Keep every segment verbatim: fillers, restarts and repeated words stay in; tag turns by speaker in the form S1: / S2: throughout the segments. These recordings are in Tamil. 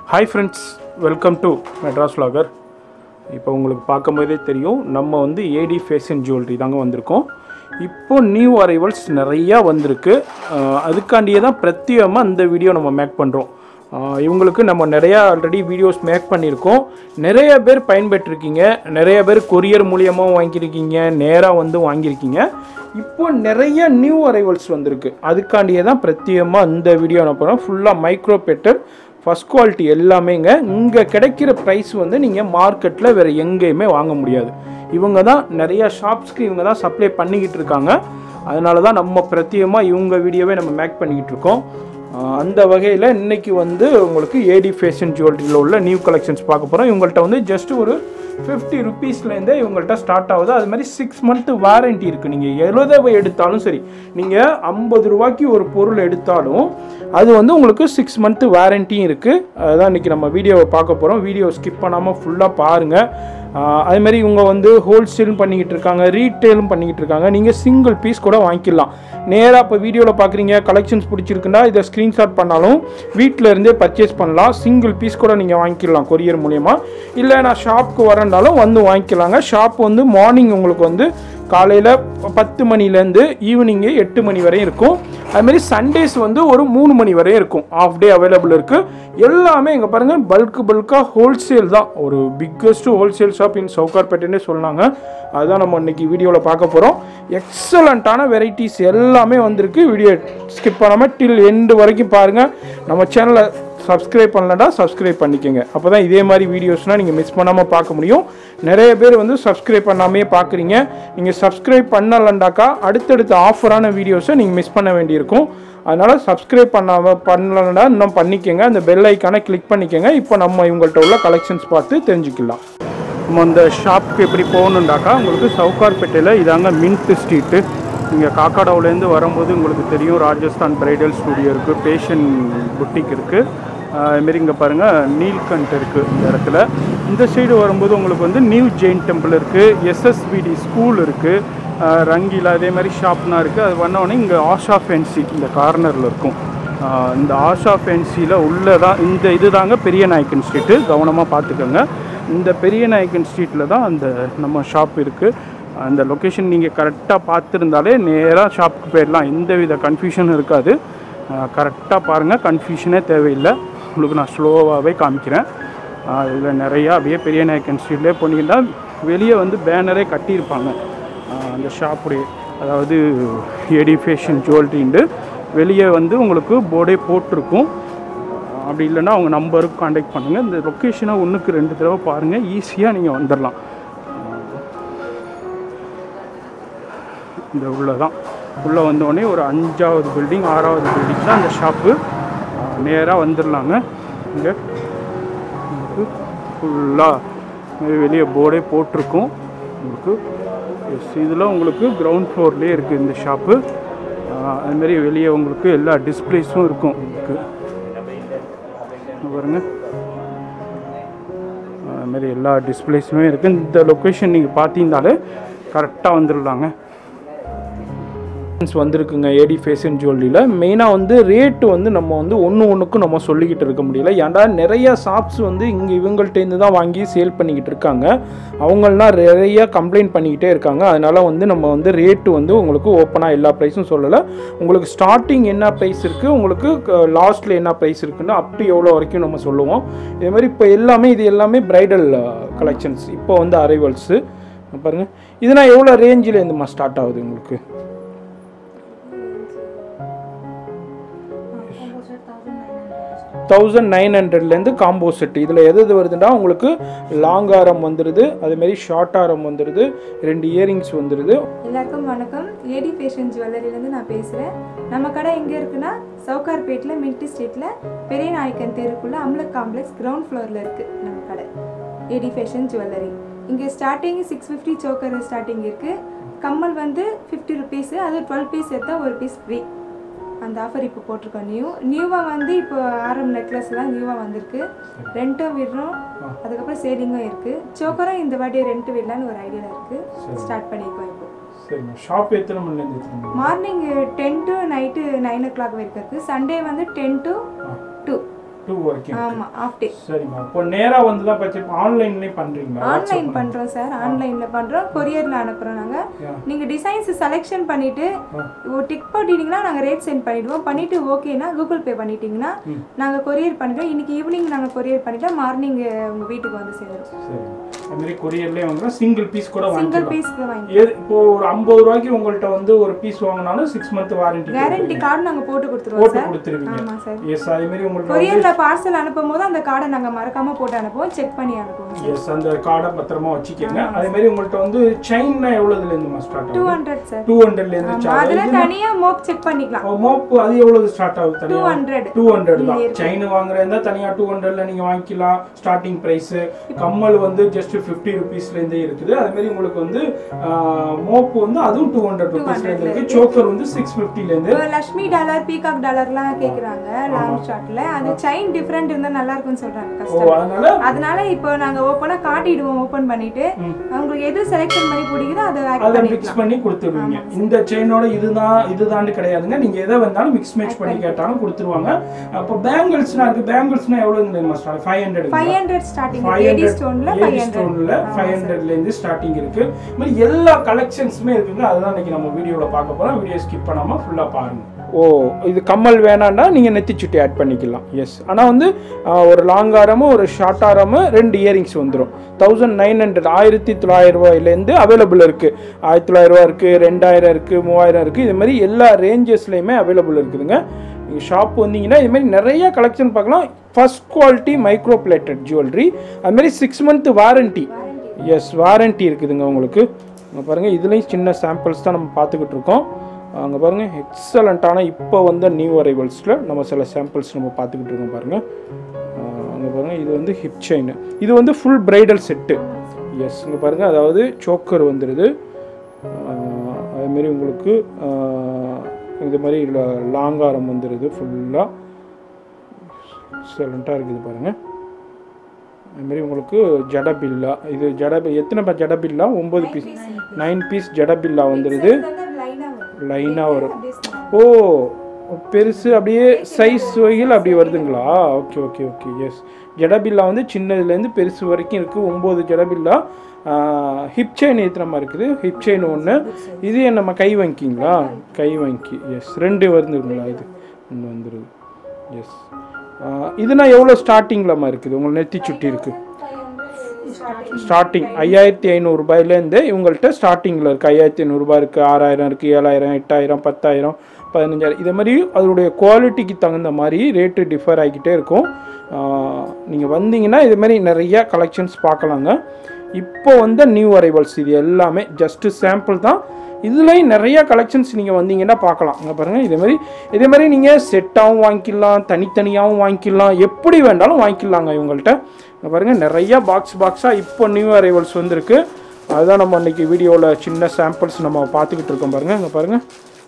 S1: Hi friends, welcome to Madras Vlogger. இப்போ உங்களுக்கு பார்க்கும்போதே தெரியும் நம்ம வந்து ஏடி ஃபேஷன் ஜுவல்லரி தாங்க வந்திருக்கோம். இப்போ நியூ அரைவல்ஸ் நிறையா வந்திருக்கு. அதுக்காண்டியே தான் பிரத்யேகமாக இந்த வீடியோ நம்ம மேக் பண்ணுறோம். இவங்களுக்கு நம்ம நிறையா ஆல்ரெடி வீடியோஸ் மேக் பண்ணியிருக்கோம். நிறைய பேர் பயன்பெற்றிருக்கீங்க, நிறைய பேர் கொரியர் மூலியமாக வாங்கியிருக்கீங்க, நேராக வந்து வாங்கியிருக்கீங்க. இப்போ நிறைய நியூ அரைவல்ஸ் வந்திருக்கு. அதுக்காண்டியே தான் பிரத்யேகமாக இந்த வீடியோ நான் போகிறோம். ஃபுல்லாக மைக்ரோ பெட்டர் ஃபஸ்ட் குவாலிட்டி எல்லாமேங்க. இங்கே கிடைக்கிற ப்ரைஸ் வந்து நீங்கள் மார்க்கெட்டில் வேறு எங்கேயுமே வாங்க முடியாது. இவங்க தான் நிறையா ஷாப்ஸ்க்கு இவங்க தான் சப்ளை பண்ணிக்கிட்டு இருக்காங்க. அதனால தான் நம்ம பிரத்யேகமாக இவங்க வீடியோவே நம்ம மேக் பண்ணிக்கிட்டு இருக்கோம். அந்த வகையில் இன்றைக்கி வந்து உங்களுக்கு ஏடி ஃபேஷன் ஜுவல்லரியில் உள்ள நியூ கலெக்ஷன்ஸ் பார்க்க போகிறோம். இவங்கள்ட்ட வந்து ஜஸ்ட் ஒரு ஃபிஃப்டி ருபீஸ்லேருந்தே இவங்கள்ட்ட ஸ்டார்ட் ஆகுது. அது மாதிரி சிக்ஸ் மந்த்து வாரண்ட்டி இருக்குது. நீங்கள் எழுபது எடுத்தாலும் சரி, நீங்கள் ஐம்பது ரூபாய்க்கு ஒரு பொருள் எடுத்தாலும் அது வந்து உங்களுக்கு சிக்ஸ் மந்த்து வாரண்ட்டியும் இருக்குது. அதுதான் இன்றைக்கி நம்ம வீடியோவை பார்க்க போகிறோம். வீடியோ ஸ்கிப் பண்ணாமல் ஃபுல்லாக பாருங்கள். அதுமாதிரி இவங்க வந்து ஹோல்சேலும் பண்ணிக்கிட்டு இருக்காங்க, ரீட்டெயிலும் பண்ணிக்கிட்டு இருக்காங்க. நீங்கள் சிங்கிள் பீஸ் கூட வாங்கிக்கலாம். நேராக இப்போ வீடியோவில் பார்க்குறீங்க, கலெக்ஷன்ஸ் பிடிச்சிருக்குன்னா இதை ஸ்க்ரீன்ஷாட் பண்ணாலும் வீட்டில் இருந்தே பர்ச்சேஸ் பண்ணலாம். சிங்கிள் பீஸ் கூட நீங்கள் வாங்கிக்கலாம் கொரியர் மூலயமா. இல்லை நான் ஷாப்புக்கு வரேன்னாலும் வந்து வாங்கிக்கலாங்க. ஷாப் வந்து மார்னிங் உங்களுக்கு வந்து காலையில் பத்து மணிலேருந்து ஈவினிங்கு எட்டு மணி வரையும் இருக்கும். அதுமாரி சண்டேஸ் வந்து ஒரு மூணு மணி வரையும் இருக்கும். ஆஃப் டே அவைலபிள் இருக்குது. எல்லாமே இங்கே பாருங்கள், பல்க்கு பல்காக ஹோல்சேல் தான். ஒரு பிக்கஸ்ட்டு ஹோல்சேல் ஷாப் இன் சவுகார்பேட்டைன்னே சொன்னாங்க. அதுதான் நம்ம இன்றைக்கி வீடியோவில் பார்க்க போகிறோம். எக்ஸலண்ட்டான வெரைட்டிஸ் எல்லாமே வந்திருக்கு. வீடியோ ஸ்கிப் பண்ணாமல் டில் எண்டு வரைக்கும் பாருங்கள். நம்ம சேனலை சப்ஸ்கிரைப் பண்ணலடா சப்ஸ்கிரைப் பண்ணிக்கோங்க. அப்போ தான் இதே மாதிரி வீடியோஸ்னால் நீங்கள் மிஸ் பண்ணாமல் பார்க்க முடியும். நிறைய பேர் வந்து சப்ஸ்கிரைப் பண்ணாமே பார்க்குறீங்க. நீங்கள் சப்ஸ்கிரைப் பண்ணலண்டாக்கா அடுத்தடுத்த ஆஃபரான வீடியோஸை நீங்கள் மிஸ் பண்ண வேண்டியிருக்கும். அதனால் சப்ஸ்கிரைப் பண்ணாமல் பண்ணலன்னா இன்னும் பண்ணிக்கோங்க. அந்த பெல் ஐக்கானை கிளிக் பண்ணிக்கோங்க. இப்போ நம்ம இவங்கள்ட்ட உள்ள கலெக்ஷன்ஸ் பார்த்து தெரிஞ்சுக்கலாம். நம்ம இந்த ஷாப்புக்கு எப்படி போகணுண்டாக்கா உங்களுக்கு சவுகார்பேட்டையில் இதாங்க மின்ட் ஸ்ட்ரீட்டு. இங்கே காக்காடாவிலேருந்து வரும்போது உங்களுக்கு தெரியும் ராஜஸ்தான் பிரைடல் ஸ்டுடியோ இருக்குது, பேஷன் புட்டிக் இருக்குது. அதுமாரி இங்கே பாருங்கள் நீல்கண்ட் இருக்குது இந்த இடத்துல. இந்த சைடு வரும்போது உங்களுக்கு வந்து நியூ ஜெயின் டெம்பிள் இருக்குது, எஸ்எஸ்பிடி ஸ்கூல் இருக்குது, ரங்கீலா அதே மாதிரி ஷாப்னா இருக்குது. அது பண்ணோடனே இங்கே ஆஷா ஃபேன்சி இந்த கார்னரில் இருக்கும். இந்த ஆஷா ஃபேன்சியில் உள்ளே தான் இந்த இது தாங்க பெரிய நாயக்கன் ஸ்ட்ரீட்டு. கவனமாக பார்த்துக்கோங்க. இந்த பெரிய நாயக்கன் ஸ்ட்ரீட்டில் தான் அந்த நம்ம ஷாப் இருக்குது. அந்த லொக்கேஷன் நீங்கள் கரெக்டாக பார்த்துருந்தாலே நேராக ஷாப்புக்கு போயிடலாம். எந்த வித கன்ஃபியூஷனும் இருக்காது. கரெக்டாக பாருங்கள், கன்ஃபியூஷனே தேவையில்லை. உங்களுக்கு நான் ஸ்லோவாகவே காமிக்கிறேன். இதில் நிறையா அப்படியே பெரிய நாயக்கன் ஸ்ட்ரீட்லேயே போனீங்கன்னா வெளியே வந்து பேனரே கட்டியிருப்பாங்க அந்த ஷாப்புடைய, அதாவது ஏடி ஃபேஷன் ஜுவல்லரின்ட்டு வெளியே வந்து உங்களுக்கு போர்டே போட்டிருக்கும். அப்படி இல்லைன்னா அவங்க நம்பருக்கு காண்டாக்ட் பண்ணுங்கள். இந்த லொக்கேஷனை ஒன்றுக்கு ரெண்டு தடவை பாருங்கள், ஈஸியாக நீங்கள் வந்துடலாம். இந்த உள்ளே தான் உள்ளே வந்தோடனே ஒரு அஞ்சாவது பில்டிங் ஆறாவது பில்டிங் தான் அந்த ஷாப்பு. நேராக வந்துடலாங்க. இங்கே உங்களுக்கு ஃபுல்லாக வெளியே போர்டே போட்டிருக்கும் உங்களுக்கு. எஸ், இதில் உங்களுக்கு கிரவுண்ட் ஃப்ளோர்லேயே இருக்குது இந்த ஷாப்பு. அதுமாரி வெளியே உங்களுக்கு எல்லா டிஸ்பிளேஸும் இருக்கும் உங்களுக்கு பாருங்க. அதுமாரி எல்லா டிஸ்பிளேஸுமே இருக்குது. இந்த லொக்கேஷன் நீங்கள் பார்த்தீங்கனாலே கரெக்டாக வந்துடலாங்க. வந்திருக்குங்க ஏடி ஃபேஷன் ஜுவல்லரியில். மெயினாக வந்து ரேட்டு வந்து நம்ம வந்து ஒன்று ஒன்றுக்கும் நம்ம சொல்லிக்கிட்டு இருக்க முடியல. ஏன்டா நிறையா ஷாப்ஸ் வந்து இங்கே இவங்கள்ட்டேருந்து தான் வாங்கி சேல் பண்ணிக்கிட்டு இருக்காங்க. அவங்களாம் நிறையா கம்ப்ளைண்ட் பண்ணிக்கிட்டே இருக்காங்க. அதனால் வந்து நம்ம வந்து ரேட்டு வந்து உங்களுக்கு ஓப்பனாக எல்லா ப்ரைஸும் சொல்லலை. உங்களுக்கு ஸ்டார்டிங் என்ன ப்ரைஸ் இருக்குது, உங்களுக்கு லாஸ்ட்டில் என்ன ப்ரைஸ் இருக்குன்னு அப் டு எவ்வளோ வரைக்கும் நம்ம சொல்லுவோம். இதே மாதிரி இப்போ எல்லாமே இது எல்லாமே ப்ரைடல் கலெக்ஷன்ஸ் இப்போ வந்து அரைவல்ஸு பாருங்கள். இதுனா எவ்வளோ ரேஞ்சில் இருந்துமா ஸ்டார்ட் ஆகுது உங்களுக்கு? தௌசண்ட் நைன் ஹண்ட்ரட்லேருந்து காம்போ செட். இதில் எது எது வருதுன்னா உங்களுக்கு லாங் ஆரம் வந்துடுது, அதேமாரி ஷார்ட் ஆரம் வந்துடுது, ரெண்டு இயரிங்ஸ் வந்துடுது.
S2: எல்லாருக்கும் வணக்கம். ஏடி ஃபேஷன் ஜுவல்லரிலேருந்து நான் பேசுகிறேன். நம்ம கடை எங்கே இருக்குன்னா சவுகார்பேட்டில் மின்ட் ஸ்ட்ரீட்டில் பெரிய நாயக்கன் தெருக்குள்ளே அம்லக் காம்ப்ளெக்ஸ் கிரவுண்ட் ஃப்ளோரில் இருக்குது நம்ம கடை ஏடி ஃபேஷன் ஜுவல்லரி. இங்கே starting six fifty choker starting இருக்குது. கம்மல் வந்து ஃபிஃப்டி ருபீஸு, அது டுவெல் பீஸ் எடுத்தால் ஒரு பீஸ் ஃப்ரீ. அந்த ஆஃபர் இப்போ போட்டிருக்கோம். நியூ நியூவாக வந்து இப்போ ஆரம் நெக்லஸ்லாம் நியூவாக வந்திருக்கு. ரெண்ட்டும் விடுறோம், அதுக்கப்புறம் சேலிங்கும் இருக்குது. சோக்கரும் இந்த வாட்டி ரெண்ட்டு விடலான்னு ஒரு ஐடியாவில் இருக்குது. ஸ்டார்ட் பண்ணியிருக்கோம் இப்போ.
S1: சரிங்க. ஷாப் எத்தனை மணிலேருந்து?
S2: Morning ten to night nine o'clock வரைக்கும் இருக்குது. சண்டே வந்து டென் டு டூ
S1: டூ வரைக்கும்
S2: ஆமா ஆஃப் டே.
S1: சரிம்மா. இப்போ நேரா வந்து தான் பர்ச்சேஸ் ஆன்லைன்லயே பண்றீங்களா?
S2: ஆன்லைன் பண்றோம் சார், ஆன்லைன்ல பண்றோம், கொரியர்ல அனுப்புறோம் நாங்க. நீங்க டிசைன்ஸ் செலக்ஷன் பண்ணிட்டு ஒரு டிக் போட்டீங்கன்னா நாங்க ரேட் சென்ட் பண்ணிடுவோம். பண்ணிட்டு ஓகேனா கூகுள் பே பண்ணிட்டீங்கன்னா நாங்க கொரியர் பண்ணிடுவோம். இன்னைக்கு ஈவினிங் நாங்க கொரியர் பண்ணிட்டா மார்னிங் உங்க வீட்டுக்கு வந்து சேரும்.
S1: சரி. அந்த மாதிரி கொரியர்லயே வாங்குறோம், சிங்கிள் பீஸ் கூட வாங்கிக்கலாம்.
S2: சிங்கிள் பீஸ் கூட வாங்கிக்கலாம்.
S1: இப்போ ஒரு ஐம்பது ரூபாய்க்கு உங்கள்ட்ட வந்து ஒரு பீஸ் வாங்குனாலும் six month warranty
S2: guarantee card நாங்க போட்டு கொடுத்துருவோம்
S1: போட்டு
S2: சார்.
S1: கொடுத்துருவீங்க.
S2: ஆமா சார்.
S1: எஸ், அதே மாதிரி உங்களுக்கு
S2: கொரியர்ல பார்சல் அனுப்பும்போது அந்த கார்டை நாங்க மறக்காம போட்டு அனுப்புவோம், செக் பண்ணி அனுப்புவோம்.
S1: எஸ், அந்த கார்டை பத்திரமா வச்சுக்கோங்க. அதே மாதிரி உங்கள்ட்ட வந்து செயின்னா எவ்வளவுல இருந்து ஸ்டார்ட் ஆகும்?
S2: Two hundred sir.
S1: Two hundred ல இருந்து ஸ்டார்ட்
S2: அதுல தனியா மோப் செக் பண்ணிக்கலாம்.
S1: ஓ, மோப் அது எவ்வளவு ஸ்டார்ட் ஆகுது? தனியா
S2: டூ ஹண்ட்ரட்.
S1: டூ ஹண்ட்ரட் தான். செயின் வாங்குறதா தனியா டூ ஹண்ட்ரட் ல நீங்க வாங்கிக்கலாம். Starting price. கம்மல் வந்து ஜஸ்ட் ஃபிஃப்டி ருபீஸ்ல இருந்தே இருக்குது. அதே மாதிரி உங்களுக்கு வந்து மோப் வந்து அதுவும் டூ ஹண்ட்ரட் ருபீஸ்ல இருந்து இருக்கு. சோக்கர் வந்து சிக்ஸ் ஃபிஃப்டி ல இருந்து.
S2: லட்சுமி டாலர், பீகாக் டாலர்லாம் கேக்குறாங்க லாங் ஷாட்ல. அந்த செயின் டிஃபரண்ட் இருந்தா நல்லா இருக்கும்னு சொல்றாங்க கஸ்டமர்.
S1: அதனால
S2: அதனால இப்போ நாங்க ஓபனா காட்டிடுவோம். ஓபன் பண்ணிட்டு உங்களுக்கு எது செலக்ஷன் பண்ணி பிடிக்குதோ அதை
S1: அதை மிக்ஸ் பண்ணி கொடுத்துருவீங்க. இந்த செயினோட இதுதான் இதுதான் கிடையாதுங்க. நீங்க எதை வேணாலும் மிக்ஸ் மேட்ச் பண்ணி கேட்டாலும் கொடுத்துருவாங்க. அப்போ பேங்கிள்ஸ்னா இருக்கு. பேங்கிள்ஸ்னா எவ்வளவு தெரியுமா? Five hundred
S2: five hundred starting. AD ஸ்டோன்ல ஃபைவ் ஹண்ட்ரட்
S1: ஃபைவ் ஹண்ட்ரட் ல இருந்து ஸ்டார்டிங் இருக்கு. இந்த மாதிரி எல்லா கலெக்ஷன்ஸுமே இருக்குங்க. அதுதான் இன்னைக்கு நம்ம வீடியோல பார்க்க போறோம். வீடியோ ஸ்கிப் பண்ணாம ஃபுல்லா பாருங்க. ஓ, இது கம்மல் வேணான்னா நீங்கள் நெத்திச்சுட்டி ஆட் பண்ணிக்கலாம். எஸ், ஆனால் வந்து ஒரு லாங் ஆரமும் ஒரு ஷார்ட் ஆரமும் ரெண்டு இயரிங்ஸ் வந்துடும். தௌசண்ட் நைன் ஹண்ட்ரட் ஆயிரத்தி தொள்ளாயிரம் ரூபாயிலேருந்து அவைலபிள் இருக்குது. ஆயிரத்தி தொள்ளாயிரம் ரூபா இருக்குது, ரெண்டாயிரம் இருக்குது, மூவாயிரம் இருக்குது. இது மாதிரி எல்லா ரேஞ்சஸ்லையுமே அவைலபிள் இருக்குதுங்க. நீங்கள் ஷாப் வந்தீங்கன்னா இதுமாரி நிறைய கலெக்ஷன் பார்க்கலாம். First quality micro plated jewellery. அதுமாரி six month warranty. Yes, warranty இருக்குதுங்க உங்களுக்கு. பாருங்கள், இதுலேயும் சின்ன சாம்பிள்ஸ் தான் நம்ம பார்த்துக்கிட்டு இருக்கோம். அங்கே பாருங்கள், எக்ஸலண்ட்டான இப்போ வந்த நியூ அரைவல்ஸில் நம்ம சில சாம்பிள்ஸ் நம்ம பார்த்துக்கிட்டு இருக்கோம். பாருங்கள், அங்கே பாருங்கள், இது வந்து ஹிப் செயின். இது வந்து ஃபுல் பிரைடல் செட்டு. எஸ், இங்கே பாருங்கள், அதாவது சோக்கர் வந்துடுது. அதேமாரி உங்களுக்கு இது மாதிரி லாங் ஆரம் வந்துடுது. ஃபுல்லாக எக்ஸலண்ட்டாக இருக்குது பாருங்கள். அதுமாரி உங்களுக்கு ஜடபில்லா. இது ஜட எத்தனை ஜடபில்லா? ஒம்பது பீஸ், நைன் பீஸ் ஜடபில்லா வந்துடுது. லைனாக வரும். ஓ, பெருசு அப்படியே சைஸ் வகையில் அப்படி வருதுங்களா? Okay okay okay. எஸ், ஜடபில்லா வந்து சின்னதுலேருந்து பெருசு வரைக்கும் இருக்குது. ஒம்பது ஜடபில்லா. ஹிப் செயின் ஏற்றுறமா இருக்குது. ஹிப் செயின் ஒன்று. இது நம்ம கை வாங்கிக்கிங்களா? கை வாங்கி. எஸ், ரெண்டு வந்துருங்களா? இது ஒன்று வந்துடுது. எஸ், இதுனா எவ்வளோ ஸ்டார்டிங்கில் இருக்குது? உங்களுக்கு நெத்தி சுட்டி இருக்குது. ஸ்டார்டிங் ஐயாயிரத்தி ஐநூறுரூபாயிலேருந்து இவங்கள்ட்ட ஸ்டார்டிங்கில் இருக்குது. ஐயாயிரத்தி ஐநூறுரூபா இருக்குது, ஆறாயிரம் இருக்குது, ஏழாயிரம், எட்டாயிரம், பத்தாயிரம், பதினஞ்சாயிரம். இதே மாதிரி அதனுடைய குவாலிட்டிக்கு தகுந்த மாதிரி ரேட்டு டிஃபர் ஆகிக்கிட்டே இருக்கும். நீங்கள் வந்தீங்கன்னா இதுமாரி நிறையா கலெக்ஷன்ஸ் பார்க்கலாங்க. இப்போ வந்து நியூ அரைவல்ஸ் இது எல்லாமே ஜஸ்ட்டு சாம்பிள் தான். இதுலேயும் நிறையா கலெக்ஷன்ஸ் நீங்கள் வந்தீங்கன்னா பார்க்கலாம். இங்கே பாருங்கள், இதேமாதிரி இதேமாதிரி நீங்கள் செட்டாகவும் வாங்கிக்கலாம், தனித்தனியாகவும் வாங்கிக்கலாம், எப்படி வேண்டாலும் வாங்கிக்கலாங்க இவங்கள்ட்ட. இங்கே பாருங்கள், நிறையா பாக்ஸ் பாக்ஸாக இப்போ நியூ அரைவல்ஸ் வந்துருக்கு. அதுதான் நம்ம அன்றைக்கி வீடியோவில் சின்ன சாம்பிள்ஸ் நம்ம பார்த்துக்கிட்டு இருக்கோம். பாருங்கள், இங்கே பாருங்கள்,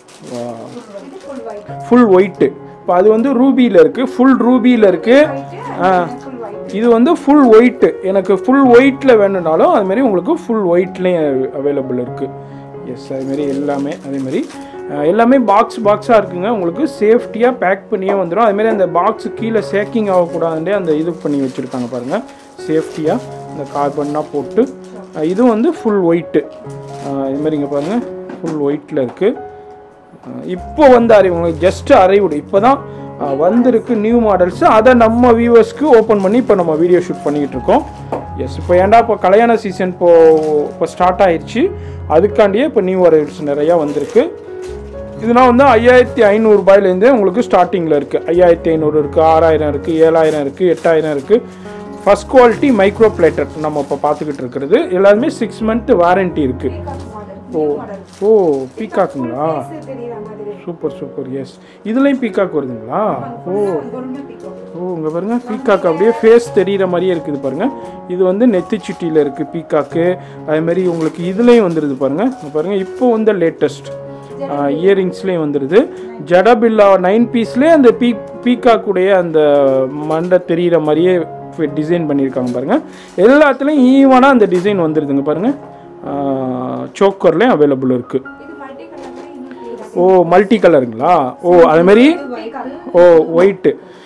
S1: ஃபுல் ஒயிட்டு. இப்போ அது வந்து ரூபியில் இருக்குது, ஃபுல் ரூபியில் இருக்குது. இது வந்து ஃபுல் ஒயிட்டு. எனக்கு ஃபுல் ஒயிட்டில் வேணும்னாலும் அதுமாரி உங்களுக்கு ஃபுல் ஒயிட்லேயும் அவைலபிள் இருக்குது. எஸ், அதுமாரி எல்லாமே அதேமாரி எல்லாமே பாக்ஸ் பாக்ஸாக இருக்குங்க. உங்களுக்கு சேஃப்டியாக பேக் பண்ணியே வந்துடும். அதுமாரி அந்த பாக்ஸு கீழே சேக்கிங் ஆகக்கூடாதுன்றே அந்த இது பண்ணி வச்சுருக்காங்க பாருங்கள். சேஃப்டியாக இந்த கார்பன்னாக போட்டு. இதுவும் வந்து ஃபுல் ஒயிட்டு. இதுமாரி இங்கே பாருங்கள், ஃபுல் ஒயிட்டில் இருக்குது. இப்போ வந்து அறிவு உங்களுக்கு ஜஸ்ட்டு அரைவுடு இப்போ தான் வந்திருக்கு நியூ மாடல்ஸு. அதை நம்ம வியூவர்ஸ்க்கு ஓப்பன் பண்ணி இப்போ நம்ம வீடியோ ஷூட் பண்ணிக்கிட்டு இருக்கோம். எஸ், இப்போ ஏன்டா இப்போ கல்யாண சீசன் இப்போ இப்போ ஸ்டார்ட் ஆயிடுச்சு. அதுக்காண்டியே இப்போ நியூ அரைவல்ஸ் நிறையா வந்திருக்கு. இதெல்லாம் வந்து ஐயாயிரத்தி ஐநூறுரூபாயிலேருந்தே உங்களுக்கு ஸ்டார்டிங்கில் இருக்குது. ஐயாயிரத்தி ஐநூறு இருக்குது, ஆறாயிரம் இருக்குது, ஏழாயிரம் இருக்குது, எட்டாயிரம் இருக்குது. ஃபஸ்ட் குவாலிட்டி மைக்ரோ பிளேட்டர் நம்ம இப்போ பார்த்துக்கிட்டு இருக்கிறது எல்லாருமே சிக்ஸ் மந்த் வாரண்ட்டி இருக்குது. ஓ ஓ பீகாக்குங்களா? Super super. எஸ், இதுலேயும் பீகாக் வருதுங்களா? ஓ ஓ இங்கே பாருங்கள், பீகாக் அப்படியே ஃபேஸ் தெரிகிற மாதிரியே இருக்குது பாருங்கள். இது வந்து நெத்திச்சுட்டியில் இருக்குது பீகாக்கு. அதுமாரி உங்களுக்கு இதுலேயும் வந்துடுது பாருங்கள். பாருங்கள், இப்போ வந்து லேட்டஸ்ட் இயரிங்ஸ்லேயும் வந்துடுது. ஜடபில்லா நைன் பீஸ்லேயே அந்த பீ பீகாக்குடைய அந்த மண்டை தெரிகிற மாதிரியே டிசைன் பண்ணியிருக்காங்க பாருங்கள். எல்லாத்துலேயும் ஈவனாக அந்த டிசைன் வந்துடுதுங்க பாருங்கள். சோக்கர்லேயும் அவைலபிள் இருக்குது. ஓ, மல்டி கலருங்களா? ஓ, அதுமாரி ஓ ஒயிட்டு.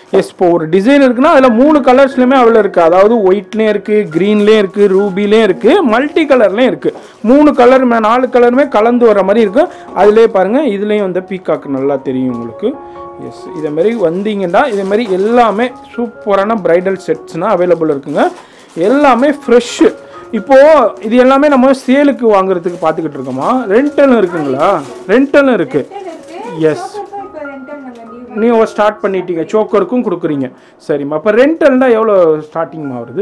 S1: எஸ் இப்போ ஒரு டிசைன் இருக்குன்னா அதில் மூணு கலர்ஸ்லையுமே அவ்வளோ இருக்குது. அதாவது ஒயிட்லேயும் இருக்குது, க்ரீன்லேயும் இருக்குது, ரூபிலையும் இருக்குது, மல்டி கலர்லேயும் இருக்குது. மூணு கலர் நாலு கலருமே கலந்து வர மாதிரி இருக்கும். அதுலேயே பாருங்கள், இதுலேயும் வந்து பீகாக் நல்லா தெரியும் உங்களுக்கு. எஸ், இதேமாரி வந்தீங்கன்னா இதேமாரி எல்லாமே சூப்பரான ப்ரைடல் செட்ஸ்னால் அவைலபிள் இருக்குங்க. எல்லாமே ஃப்ரெஷ்ஷு. இப்போது இது எல்லாமே நம்ம சேலுக்கு வாங்குறதுக்கு பார்த்துக்கிட்டு இருக்கோமா? ரெண்டலும் இருக்குங்களா? ரெண்டலும் இருக்குது. எஸ், நீங்கள் ஸ்டார்ட் பண்ணிட்டீங்க, சோக்கருக்கும் கொடுக்குறீங்க. சரிம்மா, அப்போ ரெண்டல்னால் எவ்வளோ ஸ்டார்டிங்மா வருது?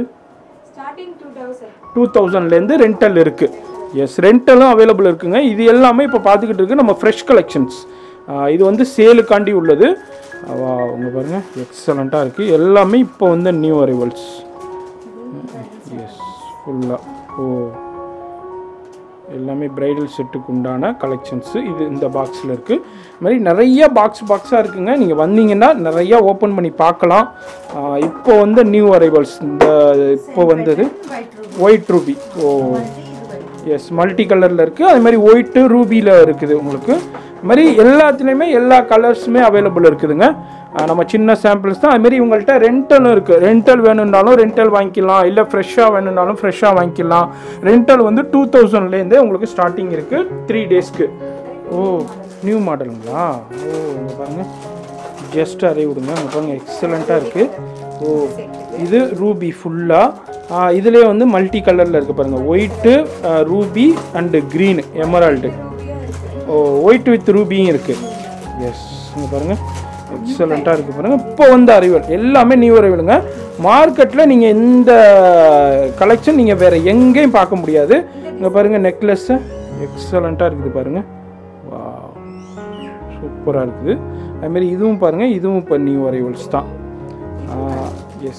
S1: டூ தௌசண்ட்லேருந்து ரெண்டல் இருக்குது. எஸ், ரெண்டலும் அவைலபிள் இருக்குங்க. இது எல்லாமே இப்போ பார்த்துக்கிட்டு இருக்குது நம்ம ஃப்ரெஷ் கலெக்ஷன்ஸ். இது வந்து சேலுக்காண்டி உள்ளது. அவங்க பாருங்கள், எக்ஸலண்ட்டாக இருக்குது. எல்லாமே இப்போ வந்து நியூ அரைவல்ஸ். எஸ், ஃபுல்லாக ஓ எல்லாமே ப்ரைடல் செட்டுக்கு உண்டான கலெக்ஷன்ஸு இது இந்த பாக்ஸில் இருக்குது. இது மாதிரி நிறைய பாக்ஸ் பாக்ஸாக இருக்குங்க. நீங்கள் வந்தீங்கன்னா நிறையா ஓப்பன் பண்ணி பார்க்கலாம். இப்போ வந்து நியூ அரைவல்ஸ் இந்த இப்போ வந்தது white ruby. Oh yes, multi கலரில் இருக்குது. அது மாதிரி ஒயிட்டு ரூபியில் இருக்குது உங்களுக்கு. இது மாதிரி எல்லாத்துலேயுமே எல்லா கலர்ஸுமே அவைலபிள் இருக்குதுங்க. நம்ம சின்ன சாம்பிள்ஸ் தான். அதுமாரி இவங்கள்ட்ட ரெண்டலும் இருக்குது. ரெண்டல் வேணுன்னாலும் ரெண்டல் வாங்கிக்கலாம், இல்லை ஃப்ரெஷ்ஷாக வேணுன்னாலும் ஃப்ரெஷ்ஷாக வாங்கிக்கலாம். ரெண்டல் வந்து டூ தௌசண்ட்லேருந்தே உங்களுக்கு ஸ்டார்டிங் இருக்குது த்ரீ டேஸ்க்கு. ஓ நியூ மாடலுங்களா? ஓ இங்கே பாருங்கள், ஜஸ்ட் அரை விடுங்க. அங்கே பாருங்கள், எக்ஸலண்ட்டாக இருக்குது. ஓ இது ரூபி ஃபுல்லாக. இதுலேயே வந்து மல்டி கலரில் இருக்குது பாருங்கள், white, ruby and green, emerald. Oh white with ரூபியும் இருக்குது. எஸ், இங்கே பாருங்கள், எக்ஸலண்ட்டாக இருக்குது பாருங்கள். இப்போ வந்து அரைவல் எல்லாமே நியூ அரைவலுங்க. மார்க்கெட்டில் நீங்கள் இந்த கலெக்ஷன் நீங்கள் வேறு எங்கேயும் பார்க்க முடியாது. இங்கே பாருங்கள், நெக்லஸ்ஸு எக்ஸலண்ட்டாக இருக்குது பாருங்கள். வா, சூப்பராக இருக்குது. அதுமாரி இதுவும் பாருங்கள், இதுவும் இப்போ நியூ அரைவல்ஸ் தான். எஸ்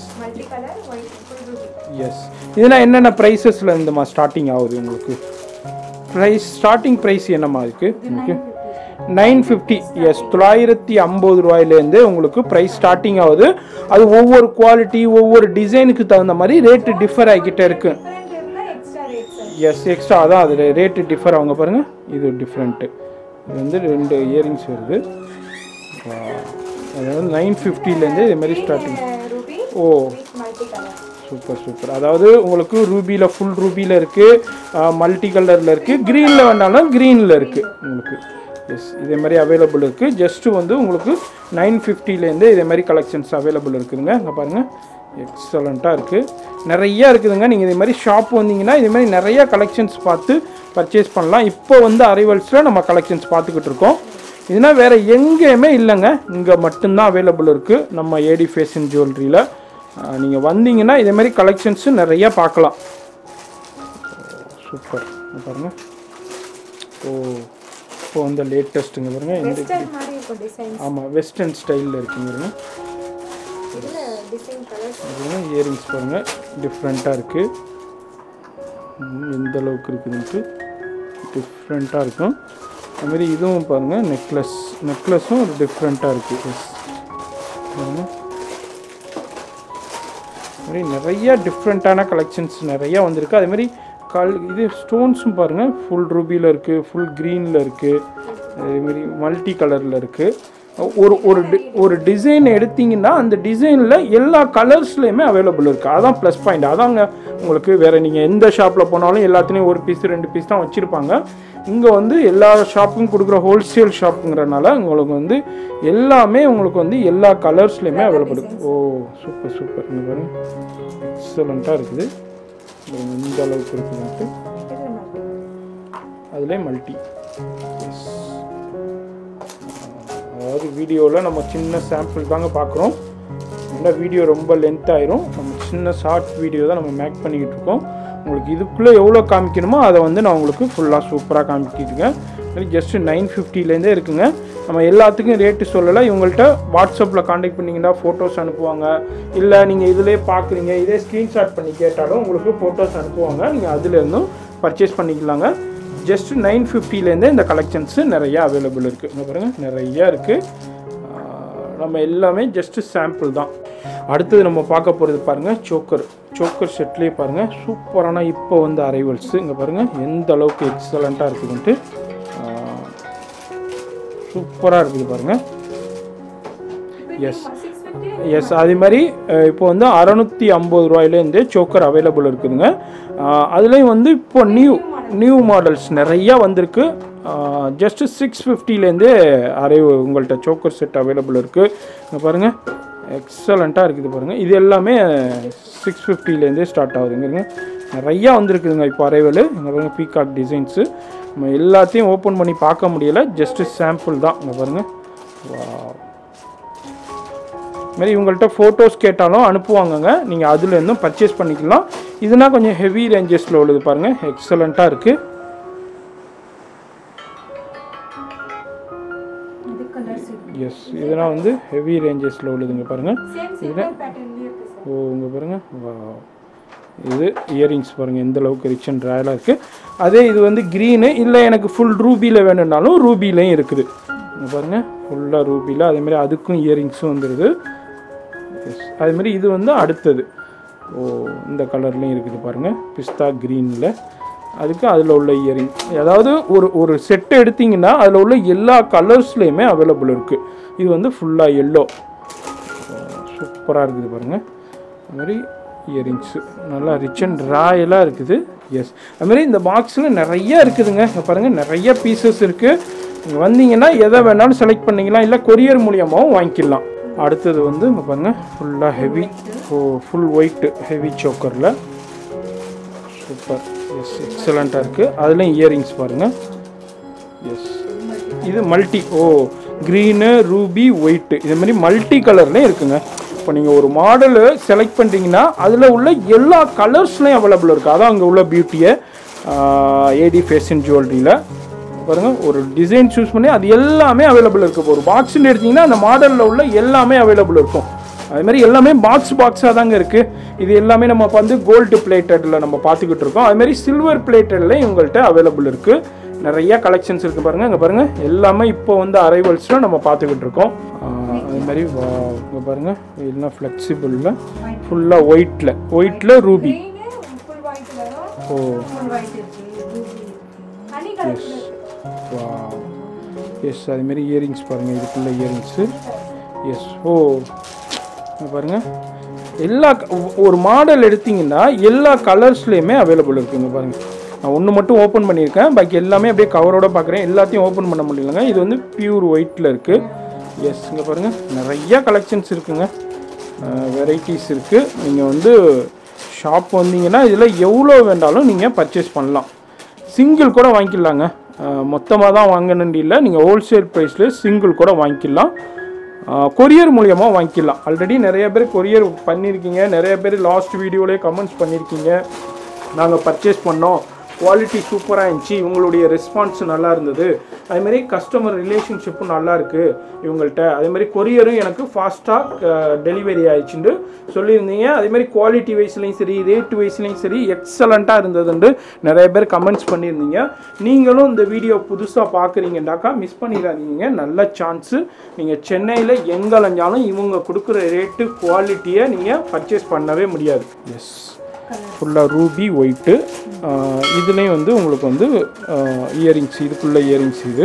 S1: எஸ், இதெல்லாம் என்னென்ன ப்ரைஸஸில் இருந்துமா ஸ்டார்டிங் ஆகுது உங்களுக்கு? ப்ரைஸ் ஸ்டார்டிங் ப்ரைஸ் என்னம்மா இருக்குது உங்களுக்கு? Nine fifty. எஸ், தொள்ளாயிரத்தி ஐம்பது ரூபாயிலேருந்து உங்களுக்கு ப்ரைஸ் ஸ்டார்டிங் ஆகுது. அது ஒவ்வொரு குவாலிட்டி ஒவ்வொரு டிசைனுக்கு தகுந்த மாதிரி ரேட்டு டிஃபர் ஆகிக்கிட்டே இருக்கு. எஸ், எக்ஸ்ட்ரா அதான் அது ரேட்டு டிஃபர். அவங்க பாருங்கள், இது டிஃப்ரெண்ட்டு. இது வந்து ரெண்டு இயரிங்ஸ் வருது. அதாவது நைன் ஃபிஃப்டிலேருந்து இதுமாரி ஸ்டார்டிங். ஓ சூப்பர் சூப்பர். அதாவது உங்களுக்கு ரூபியில் ஃபுல் ரூபியில் இருக்குது, மல்டி கலரில் இருக்குது, க்ரீனில் வேணாலும் க்ரீனில் இருக்குது உங்களுக்கு. எஸ், இதே மாதிரி அவைலபிள் இருக்குது. ஜஸ்ட்டு வந்து உங்களுக்கு நைன் ஃபிஃப்டிலேருந்து இதே மாதிரி கலெக்ஷன்ஸ் அவைலபிள் இருக்குதுங்க. இங்கே பாருங்கள், எக்ஸலண்ட்டாக இருக்குது. நிறையா இருக்குதுங்க. நீங்கள் இதே மாதிரி ஷாப் வந்தீங்கன்னா இதே மாதிரி நிறையா கலெக்ஷன்ஸ் பார்த்து பர்ச்சேஸ் பண்ணலாம். இப்போ வந்து அரைவல்ஸில் நம்ம கலெக்ஷன்ஸ் பார்த்துக்கிட்டு இருக்கோம். இதுனா வேறு எங்கேயுமே இல்லைங்க, இங்கே மட்டும்தான் அவைலபிள் இருக்குது நம்ம ஏடி ஃபேஷன் ஜுவல்லரியில். நீங்கள் வந்தீங்கன்னா இதே மாதிரி கலெக்ஷன்ஸு நிறையா பார்க்கலாம். சூப்பர் பாருங்கள். ஓ இப்போ வந்து லேட்டஸ்ட்டுங்க பாருங்கள். இந்த ஆமாம், வெஸ்டர்ன் ஸ்டைலில் இருக்குங்க. இயரிங்ஸ் பாருங்கள், டிஃப்ரெண்ட்டாக இருக்குது. எந்த அளவுக்கு இருக்குதுன்ட்டு டிஃப்ரெண்ட்டாக இருக்கும். அதுமாரி இதுவும் பாருங்கள், நெக்லஸ் நெக்லஸும் ஒரு டிஃப்ரெண்ட்டாக இருக்குது. எஸ் பாருங்கள், மாதிரி நிறையா டிஃப்ரெண்ட்டான கலெக்ஷன்ஸ் நிறையா வந்திருக்கு. அதேமாதிரி கல் இது ஸ்டோன்ஸும் பாருங்கள், ஃபுல் ரூபியில் இருக்குது, ஃபுல் க்ரீனில் இருக்குது, அதேமாரி மல்டி கலரில் இருக்குது. ஒரு ஒரு டி ஒரு டிசைன் எடுத்திங்கன்னா அந்த டிசைனில் எல்லா கலர்ஸ்லேயுமே அவைலபிள் இருக்குது. அதான் ப்ளஸ் பாயிண்ட். அதாங்க உங்களுக்கு வேறு நீங்கள் எந்த ஷாப்பில் போனாலும் எல்லாத்துலேயும் ஒரு பீஸ் ரெண்டு பீஸ் தான் வச்சுருப்பாங்க. இங்கே வந்து எல்லா ஷாப்பும் கொடுக்குற ஹோல்சேல் ஷாப்புங்கிறனால உங்களுக்கு வந்து எல்லாமே உங்களுக்கு வந்து எல்லா கலர்ஸ்லேயுமே அவைலபிள். Oh super super. இங்கே பாருங்கள், எக்ஸலண்ட்டாக இருக்குது. இந்த அளவுக்கு இருக்குதுன்ட்டு அதிலே மல்டி. எஸ், அதாவது வீடியோவில் நம்ம சின்ன சாம்பிள் தாங்க பார்க்குறோம். ஏன்னா வீடியோ ரொம்ப லென்த் ஆயிரும். நம்ம சின்ன ஷார்ட் வீடியோ தான் நம்ம மேக் பண்ணிக்கிட்டு இருக்கோம். உங்களுக்கு இதுக்குள்ளே எவ்வளோ காமிக்கணுமோ அதை வந்து நான் உங்களுக்கு ஃபுல்லாக சூப்பராக காமிக்கிட்டுருக்கேன். ஜஸ்ட்டு நைன் ஃபிஃப்டிலேருந்தே இருக்குங்க. நம்ம எல்லாத்துக்கும் ரேட்டு சொல்லலை. இவங்கள்ட்ட வாட்ஸ்அப்பில் காண்டாக்ட் பண்ணிங்கன்னா ஃபோட்டோஸ் அனுப்புவாங்க. இல்லை நீங்கள் இதிலே பார்க்குறீங்க, இதே ஸ்க்ரீன்ஷாட் பண்ணி கேட்டாலும் உங்களுக்கு ஃபோட்டோஸ் அனுப்புவாங்க. நீங்கள் அதுலேருந்தும் பர்ச்சேஸ் பண்ணிக்கலாங்க. ஜஸ்ட் நைன் ஃபிஃப்டிலேருந்தே இந்த கலெக்ஷன்ஸு நிறையா அவைலபிள் இருக்குது. இங்கே பாருங்கள், நிறையா இருக்குது. நம்ம எல்லாமே ஜஸ்ட்டு சாம்பிள் தான். அடுத்தது நம்ம பார்க்க போகிறது பாருங்கள், சோக்கர் சோக்கர் செட்லேயே பாருங்கள், சூப்பரான இப்போ வந்து அரைவல்ஸு. இங்கே பாருங்கள் எந்த அளவுக்கு எக்ஸலண்ட்டாக இருக்குதுன்ட்டு. சூப்பராக இருக்குது பாருங்கள். எஸ், எஸ் அதே மாதிரி இப்போ வந்து அறநூற்றி ஐம்பது ரூபாயிலேருந்து சோக்கர் அவைலபிள் இருக்குதுங்க. அதுலேயும் வந்து இப்போ நியூ நியூ மாடல்ஸ் நிறையா வந்திருக்கு. ஜஸ்ட்டு சிக்ஸ் ஃபிஃப்டிலேருந்தே அரை உங்கள்கிட்ட சோக்கர் செட் அவைலபிள் இருக்குது. இங்கே பாருங்கள் எக்ஸலண்ட்டாக இருக்குது பாருங்கள். இது எல்லாமே சிக்ஸ் ஃபிஃப்டிலேருந்தே ஸ்டார்ட் ஆகுதுங்க. நிறையா வந்துருக்குதுங்க இப்போ அரைவல். இங்கே பாருங்கள் பீகாக் டிசைன்ஸு. நம்ம எல்லாத்தையும் ஓப்பன் பண்ணி பார்க்க முடியலை, ஜஸ்ட்டு சாம்பிள் தான். இங்கே பாருங்கள் மாரி இவங்கள்ட்ட ஃபோட்டோஸ் கேட்டாலும் அனுப்புவாங்கங்க, நீங்கள் அதுலேருந்தும் பர்ச்சேஸ் பண்ணிக்கலாம். இதுனா கொஞ்சம் ஹெவி ரேஞ்சஸில் உள்ளது பாருங்கள், எக்ஸலண்ட்டாக இருக்குது. எஸ் இதுனா வந்து ஹெவி ரேஞ்சஸில் உள்ளதுங்க பாருங்கள். இதில் ஓ இங்கே பாருங்கள் இது இயரிங்ஸ் பாருங்கள் எந்த அளவுக்கு ரிச் அண்ட் ராயலாக இருக்குது. அதே இது வந்து க்ரீனு இல்லை எனக்கு ஃபுல் ரூபியில் வேணும்னாலும் ரூபிலையும் இருக்குது. இங்கே பாருங்கள் ஃபுல்லாக ரூபியில் அதேமாதிரி அதுக்கும் இயரிங்ஸும் வந்துடுது. எஸ் அதுமாரி இது வந்து அடுத்தது ஓ இந்த கலர்லேயும் இருக்குது பாருங்கள் பிஸ்தா க்ரீனில். அதுக்கு அதில் உள்ள இயரிங் அதாவது ஒரு ஒரு செட்டு எடுத்திங்கன்னா அதில் உள்ள எல்லா கலர்ஸ்லேயுமே அவைலபிள் இருக்குது. இது வந்து ஃபுல்லாக எல்லோ சூப்பராக இருக்குது பாருங்கள். அதுமாதிரி இயரிங்ஸு நல்லா ரிச் அண்ட் ராயலாக இருக்குது. எஸ் அதுமாதிரி இந்த பாக்ஸில் நிறையா இருக்குதுங்க. பாருங்கள் நிறைய பீசஸ் இருக்குது. நீங்கள் வந்தீங்கன்னா எதை வேணாலும் செலக்ட் பண்ணிக்கலாம், இல்லை கொரியர் மூலியமாகவும் வாங்கிக்கலாம். அடுத்தது வந்து இங்கே பாருங்கள் ஃபுல்லாக heavy oh full white heavy சோக்கரில் சூப்பர். எஸ் எக்ஸலண்ட்டாக இருக்குது. அதுலேயும் இயரிங்ஸ் பாருங்கள். எஸ் இது multi oh green ruby white இதுமாதிரி மல்டி கலர்லேயும் இருக்குங்க. இப்போ நீங்கள் ஒரு மாடலு செலக்ட் பண்ணுறீங்கன்னா அதில் உள்ள எல்லா கலர்ஸ்லையும் அவைலபிள் இருக்குது. அதான் அங்கே உள்ள பியூட்டியை ஏடி ஃபேஷன் ஜுவல்லரியில் பாருங்கள். ஒரு டிசைன் சூஸ் பண்ணி அது எல்லாமே அவைலபிள் இருக்குது. இப்போ ஒரு பாக்ஸ்ன்னு எடுத்திங்கன்னா அந்த மாடலில் உள்ள எல்லாமே அவைலபிள் இருக்கும். அதுமாதிரி எல்லாமே பாக்ஸ் பாக்ஸாக தாங்க இருக்குது. இது எல்லாமே நம்ம வந்து கோல்டு பிளேட்டடில் நம்ம பார்த்துக்கிட்டு இருக்கோம். அதுமாதிரி சில்வர் பிளேட்டடில் இவங்கள்ட்ட அவைலபிள் இருக்குது. நிறையா கலெக்ஷன்ஸ் இருக்குது பாருங்கள். இங்கே பாருங்கள் எல்லாமே இப்போ வந்து அரைவல்ஸில் நம்ம பார்த்துக்கிட்டு இருக்கோம். அதுமாதிரி இங்கே பாருங்கள் எல்லாம் ஃப்ளெக்சிபிளில் ஃபுல்லாக ஒயிட்டில் ஒயிட்டில் ruby oh yes wow yes அதுமாரி இயரிங்ஸ் பாருங்கள் இதுக்குள்ள இயரிங்ஸு. எஸ் ஓ பாருங்கள் எல்லா ஒரு மாடல் எடுத்திங்கன்னா எல்லா கலர்ஸ்லேயுமே அவைலபிள் இருக்குங்க பாருங்கள். நான் ஒன்று மட்டும் ஓப்பன் பண்ணியிருக்கேன், பாக்கி எல்லாமே அப்படியே கவரோடு பார்க்குறேன். எல்லாத்தையும் ஓப்பன் பண்ண முடியலங்க. இது வந்து பியூர் ஒயிட்டில் இருக்குது. எஸ் இங்கே பாருங்கள் நிறையா கலெக்ஷன்ஸ் இருக்குங்க, வெரைட்டிஸ் இருக்குது. நீங்கள் வந்து ஷாப் வந்தீங்கன்னா இதில் எவ்வளோ வேண்டாலும் நீங்கள் பர்ச்சேஸ் பண்ணலாம். சிங்கிள் கூட வாங்கிக்கலாங்க, மொத்தமாக தான் வாங்கணுன்னு இல்லை. நீங்கள் ஹோல்சேல் ப்ரைஸில் சிங்கிள் கூட வாங்கிக்கலாம், கொரியர் மூலியமாக வாங்கிக்கலாம். ஆல்ரெடி நிறைய பேர் கொரியர் பண்ணியிருக்கீங்க, நிறைய பேர் லாஸ்ட் வீடியோலேயே கமெண்ட்ஸ் பண்ணியிருக்கீங்க. நாங்கள் பர்ச்சேஸ் பண்ணோம், குவாலிட்டி சூப்பராக இருந்துச்சு, இவங்களுடைய ரெஸ்பான்ஸ் நல்லா இருந்தது, அதுமாரி கஸ்டமர் ரிலேஷன்ஷிப்பும் நல்லா இருக்குது இவங்கள்ட்ட, அதேமாதிரி கொரியரும் எனக்கு ஃபாஸ்ட்டாக டெலிவரி ஆயிடுச்சுன்னு சொல்லியிருந்தீங்க. அதேமாதிரி குவாலிட்டி வைஸ்லையும் சரி ரேட் வைஸ்லையும் சரி எக்ஸலண்ட்டாக இருந்ததுண்டு நிறைய பேர் கமெண்ட்ஸ் பண்ணியிருந்தீங்க. நீங்களும் இந்த வீடியோ புதுசாக பார்க்குறீங்கன்னாக்கா மிஸ் பண்ணிடாதீங்க, நல்ல சான்ஸு. நீங்கள் சென்னையில் எங்கே அலைஞ்சாலும் இவங்க கொடுக்குற ரேட்டு குவாலிட்டியை நீங்கள் பர்ச்சேஸ் பண்ணவே முடியாது. எஸ் ஃபுல்லாக ரூபி ஒயிட்டு. இதுலேயும் வந்து உங்களுக்கு வந்து இயரிங்ஸ் இதுக்குள்ள இயரிங்ஸ் இது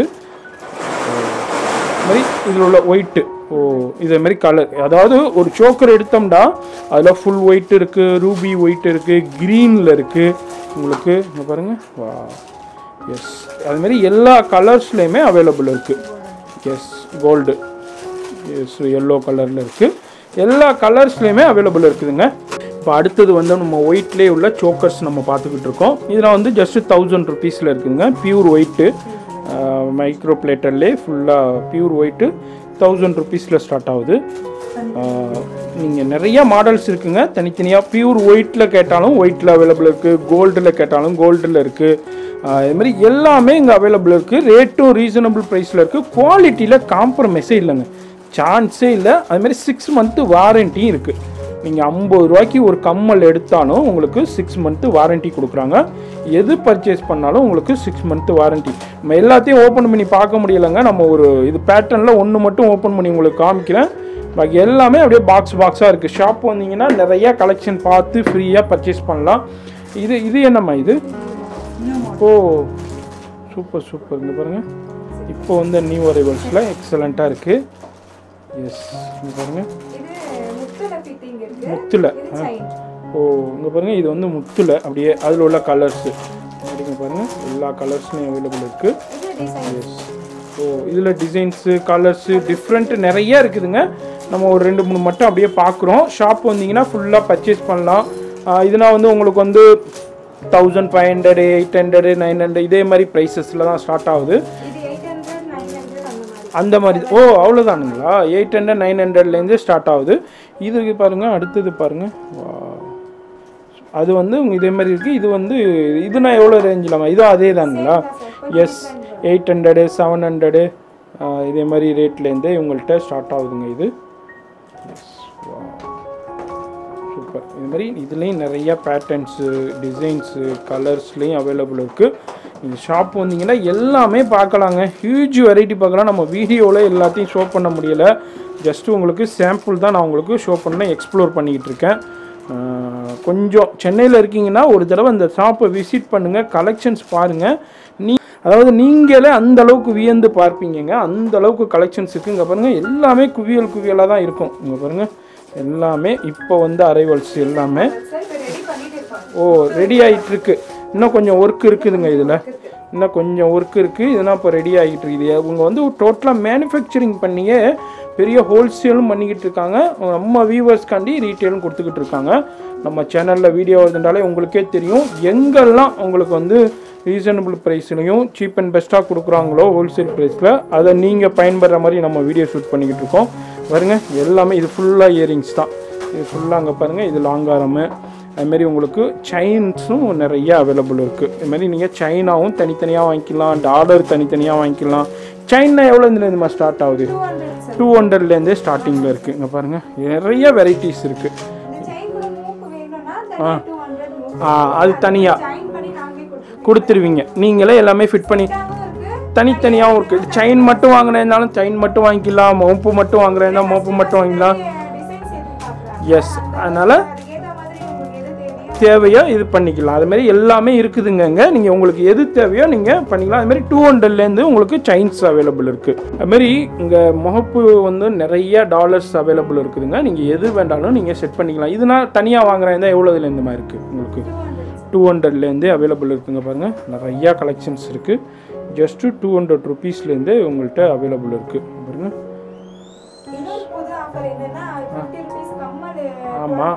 S1: மாதிரி இதில் உள்ள ஒயிட்டு ஓ இதேமாரி கலர். அதாவது ஒரு சோக்கர் எடுத்தோம்னா அதில் ஃபுல் ஒயிட் இருக்குது, ரூபி ஒயிட் இருக்குது, க்ரீனில் இருக்குது உங்களுக்கு. இங்கே பாருங்கள் வா எஸ் அதுமாரி எல்லா கலர்ஸ்லேயுமே அவைலபிள் இருக்குது. எஸ் கோல்டு எஸ் எல்லோ கலரில் இருக்குது, எல்லா கலர்ஸ்லேயுமே அவைலபிள் இருக்குதுங்க. இப்போ அடுத்தது வந்து நம்ம ஒயிட்லேயே உள்ள சோக்கர்ஸ் நம்ம பார்த்துக்கிட்டு இருக்கோம். இதில் வந்து ஜஸ்ட்டு தௌசண்ட் ருபீஸில் இருக்குதுங்க. பியூர் ஒயிட்டு மைக்ரோ பிளேட்டர்லேயே ஃபுல்லாக பியூர் ஒயிட்டு தௌசண்ட் ருபீஸில் ஸ்டார்ட் ஆகுது. நீங்கள் நிறையா மாடல்ஸ் இருக்குதுங்க தனித்தனியாக. பியூர் ஒயிட்டில் கேட்டாலும் ஒயிட்டில் அவைலபிள் இருக்குது, கோல்டில் கேட்டாலும் கோல்டில் இருக்குது. இதுமாதிரி எல்லாமே இங்கே அவைலபிள் இருக்குது. ரேட்டும் ரீசனபிள் ப்ரைஸில் இருக்குது. குவாலிட்டியில் காம்ப்ரமைஸே இல்லைங்க, சான்ஸே இல்லை. அதுமாதிரி சிக்ஸ் மந்த்து வாரண்டியும் இருக்குது. நீங்கள் ஐம்பது ரூபாய்க்கு ஒரு கம்மல் எடுத்தாலும் உங்களுக்கு சிக்ஸ் மந்த்து வாரண்ட்டி கொடுக்குறாங்க. எது பர்ச்சேஸ் பண்ணாலும் உங்களுக்கு சிக்ஸ் மந்த்து வாரண்ட்டி. நம்ம எல்லாத்தையும் ஓப்பன் பண்ணி பார்க்க முடியலைங்க. நம்ம ஒரு இது பேட்டர்னில் ஒன்று மட்டும் ஓப்பன் பண்ணி உங்களுக்கு காமிக்கிறேன். பாக்கி எல்லாமே அப்படியே பாக்ஸ் பாக்ஸாக இருக்குது. ஷாப் வந்தீங்கன்னா நிறையா கலெக்ஷன் பார்த்து ஃப்ரீயாக பர்ச்சேஸ் பண்ணலாம். இது இது என்னம்மா இது? Oh super super. இங்கே பாருங்கள் இப்போ வந்து நியூ அரைவல்ஸில் எக்ஸலண்ட்டாக இருக்குது. எஸ் இங்கே பாருங்கள்
S2: இருக்கு.
S1: முத்துல
S2: இது செயின்.
S1: ஓ இங்கே பாருங்கள், இது வந்து முத்துல அப்படியே அதில் உள்ள கலர்ஸு அப்படிங்க பாருங்கள், எல்லா கலர்ஸ்லையும் அவைலபிள் இருக்குது.
S2: இது டிசைன்.
S1: எஸ். ஓ இதில் டிசைன்ஸு கலர்ஸு டிஃப்ரெண்ட்டு நிறையா இருக்குதுங்க. நம்ம ஒரு ரெண்டு மூணு மட்டும் அப்படியே பார்க்குறோம். ஷாப் வந்தீங்கன்னா ஃபுல்லாக பர்ச்சேஸ் பண்ணலாம். இதுனா வந்து உங்களுக்கு வந்து thousand five hundred eight hundred nine hundred இதே மாதிரி ப்ரைஸஸில் தான் ஸ்டார்ட் ஆகுது. அந்த மாதிரி. ஓ அவ்வளோதானுங்களா? எயிட் ஹண்ட்ரட் நைன் ஹண்ட்ரட்லேருந்து ஸ்டார்ட் ஆகுது. இதுக்கு பாருங்கள், அடுத்தது பாருங்கள், அது வந்து இதே மாதிரி இருக்குது. இது வந்து இதுனா எவ்வளோ ரேஞ்சிலாமா? இதுவும் அதே தானுங்களா? Yes, eight hundred seven hundred இதே மாதிரி ரேட்லேருந்தே இவங்கள்ட்ட ஸ்டார்ட் ஆகுதுங்க இது. Yes, super. இது மாதிரி இதுலேயும் நிறையா பேட்டர்ன்ஸு டிசைன்ஸு கலர்ஸ்லேயும் அவைலபிள் இருக்குது. நீங்கள் ஷாப் வந்தீங்கன்னா எல்லாமே பார்க்கலாங்க. ஹியூஜ் வெரைட்டி பார்க்கலாம். நம்ம வீடியோவில் எல்லாத்தையும் ஷோ பண்ண முடியலை. ஜஸ்ட்டு உங்களுக்கு சாம்பிள் தான் நான் உங்களுக்கு ஷோ பண்ண எக்ஸ்ப்ளோர் பண்ணிக்கிட்டு இருக்கேன். கொஞ்சம் சென்னையில் இருக்கீங்கன்னா ஒரு தடவை இந்த ஷாப்பை விசிட் பண்ணுங்கள், கலெக்ஷன்ஸ் பாருங்கள். நீ அதாவது நீங்களே அந்த அளவுக்கு வியந்து பார்ப்பீங்க. அந்த அளவுக்கு கலெக்ஷன்ஸ் இருக்குது. இங்கே பாருங்கள், எல்லாமே குவியல் குவியலாக தான் இருக்கும். இங்கே பாருங்கள், எல்லாமே இப்போ வந்து அரைவல்ஸ் எல்லாமே ஓ ரெடி ஆகிட்டுருக்கு. இன்னும் கொஞ்சம் ஒர்க் இருக்குதுங்க. இதில் இன்னும் கொஞ்சம் ஒர்க் இருக்குது. இதெல்லாம் இப்போ ரெடி ஆகிட்டு இருக்குது. இவங்க வந்து டோட்டலாக மேனுஃபேக்சரிங் பண்ணியே பெரிய ஹோல்சேலும் பண்ணிக்கிட்டு இருக்காங்க. நம்ம வியூவர்ஸ்காண்டி ரீட்டெயிலும் கொடுத்துக்கிட்டு இருக்காங்க. நம்ம சேனலில் வீடியோ வருதுனாலே உங்களுக்கே தெரியும், எங்கெல்லாம் உங்களுக்கு வந்து ரீசனபிள் ப்ரைஸ்லையும் சீப் அண்ட் பெஸ்ட்டாக கொடுக்குறாங்களோ ஹோல்சேல் ப்ரைஸில், அதை நீங்கள் பயன்படுற மாதிரி நம்ம வீடியோ ஷூட் பண்ணிக்கிட்டு இருக்கோம். பாருங்க, எல்லாமே இது ஃபுல்லாக இயரிங்ஸ் தான். இது ஃபுல்லாக அங்கே பாருங்கள், இது லாங்காரமு. அதுமாரி உங்களுக்கு செயின்ஸும் நிறைய அவைலபிள் இருக்குது. இதுமாரி நீங்கள் செயினாகவும் தனித்தனியாக வாங்கிக்கலாம், டாலர் தனித்தனியாக வாங்கிக்கலாம். செயின்னா எவ்வளோ இதுலேருந்துமா ஸ்டார்ட் ஆகுது? டூ ஹண்ட்ரட்லேருந்தே ஸ்டார்டிங்கில் இருக்குது. இங்கே பாருங்கள், நிறைய வெரைட்டிஸ் இருக்குது. ஆ ஆ அது தனியாக கொடுத்துருவீங்க. நீங்களே எல்லாமே ஃபிட் பண்ணி தனித்தனியாகவும் இருக்குது. செயின் மட்டும் வாங்கினாலும் செயின் மட்டும் வாங்கிக்கலாம், மோப்பு மட்டும் வாங்குறேன்னா மோப்பு மட்டும் வாங்கிக்கலாம். எஸ், அதனால் தேவையோ இது பண்ணிக்கலாம். அதுமாரி எல்லாமே இருக்குதுங்க. நீங்கள் உங்களுக்கு எது தேவையோ நீங்கள் பண்ணிக்கலாம். அதுமாரி டூ ஹண்ட்ரட்லேருந்து உங்களுக்கு செயின்ஸ் அவைலபிள் இருக்குது. அதுமாரி இங்கே முகப்பு வந்து நிறைய டாலர்ஸ் அவைலபிள் இருக்குதுங்க. நீங்கள் எது வேண்டாலும் நீங்கள் செட் பண்ணிக்கலாம். இதுனா தனியாக வாங்குறேன் தான் எவ்வளோ இதுலேருந்து மாதிரி இருக்குது உங்களுக்கு டூ ஹண்ட்ரட்லேருந்தே அவைலபிள் இருக்குதுங்க. பாருங்கள், நிறையா கலெக்ஷன்ஸ் இருக்குது. ஜஸ்ட்டு டூ ஹண்ட்ரட் ருபீஸ்லேருந்தே உங்கள்கிட்ட அவைலபிள் இருக்குது. பாருங்கள், ஆமாம்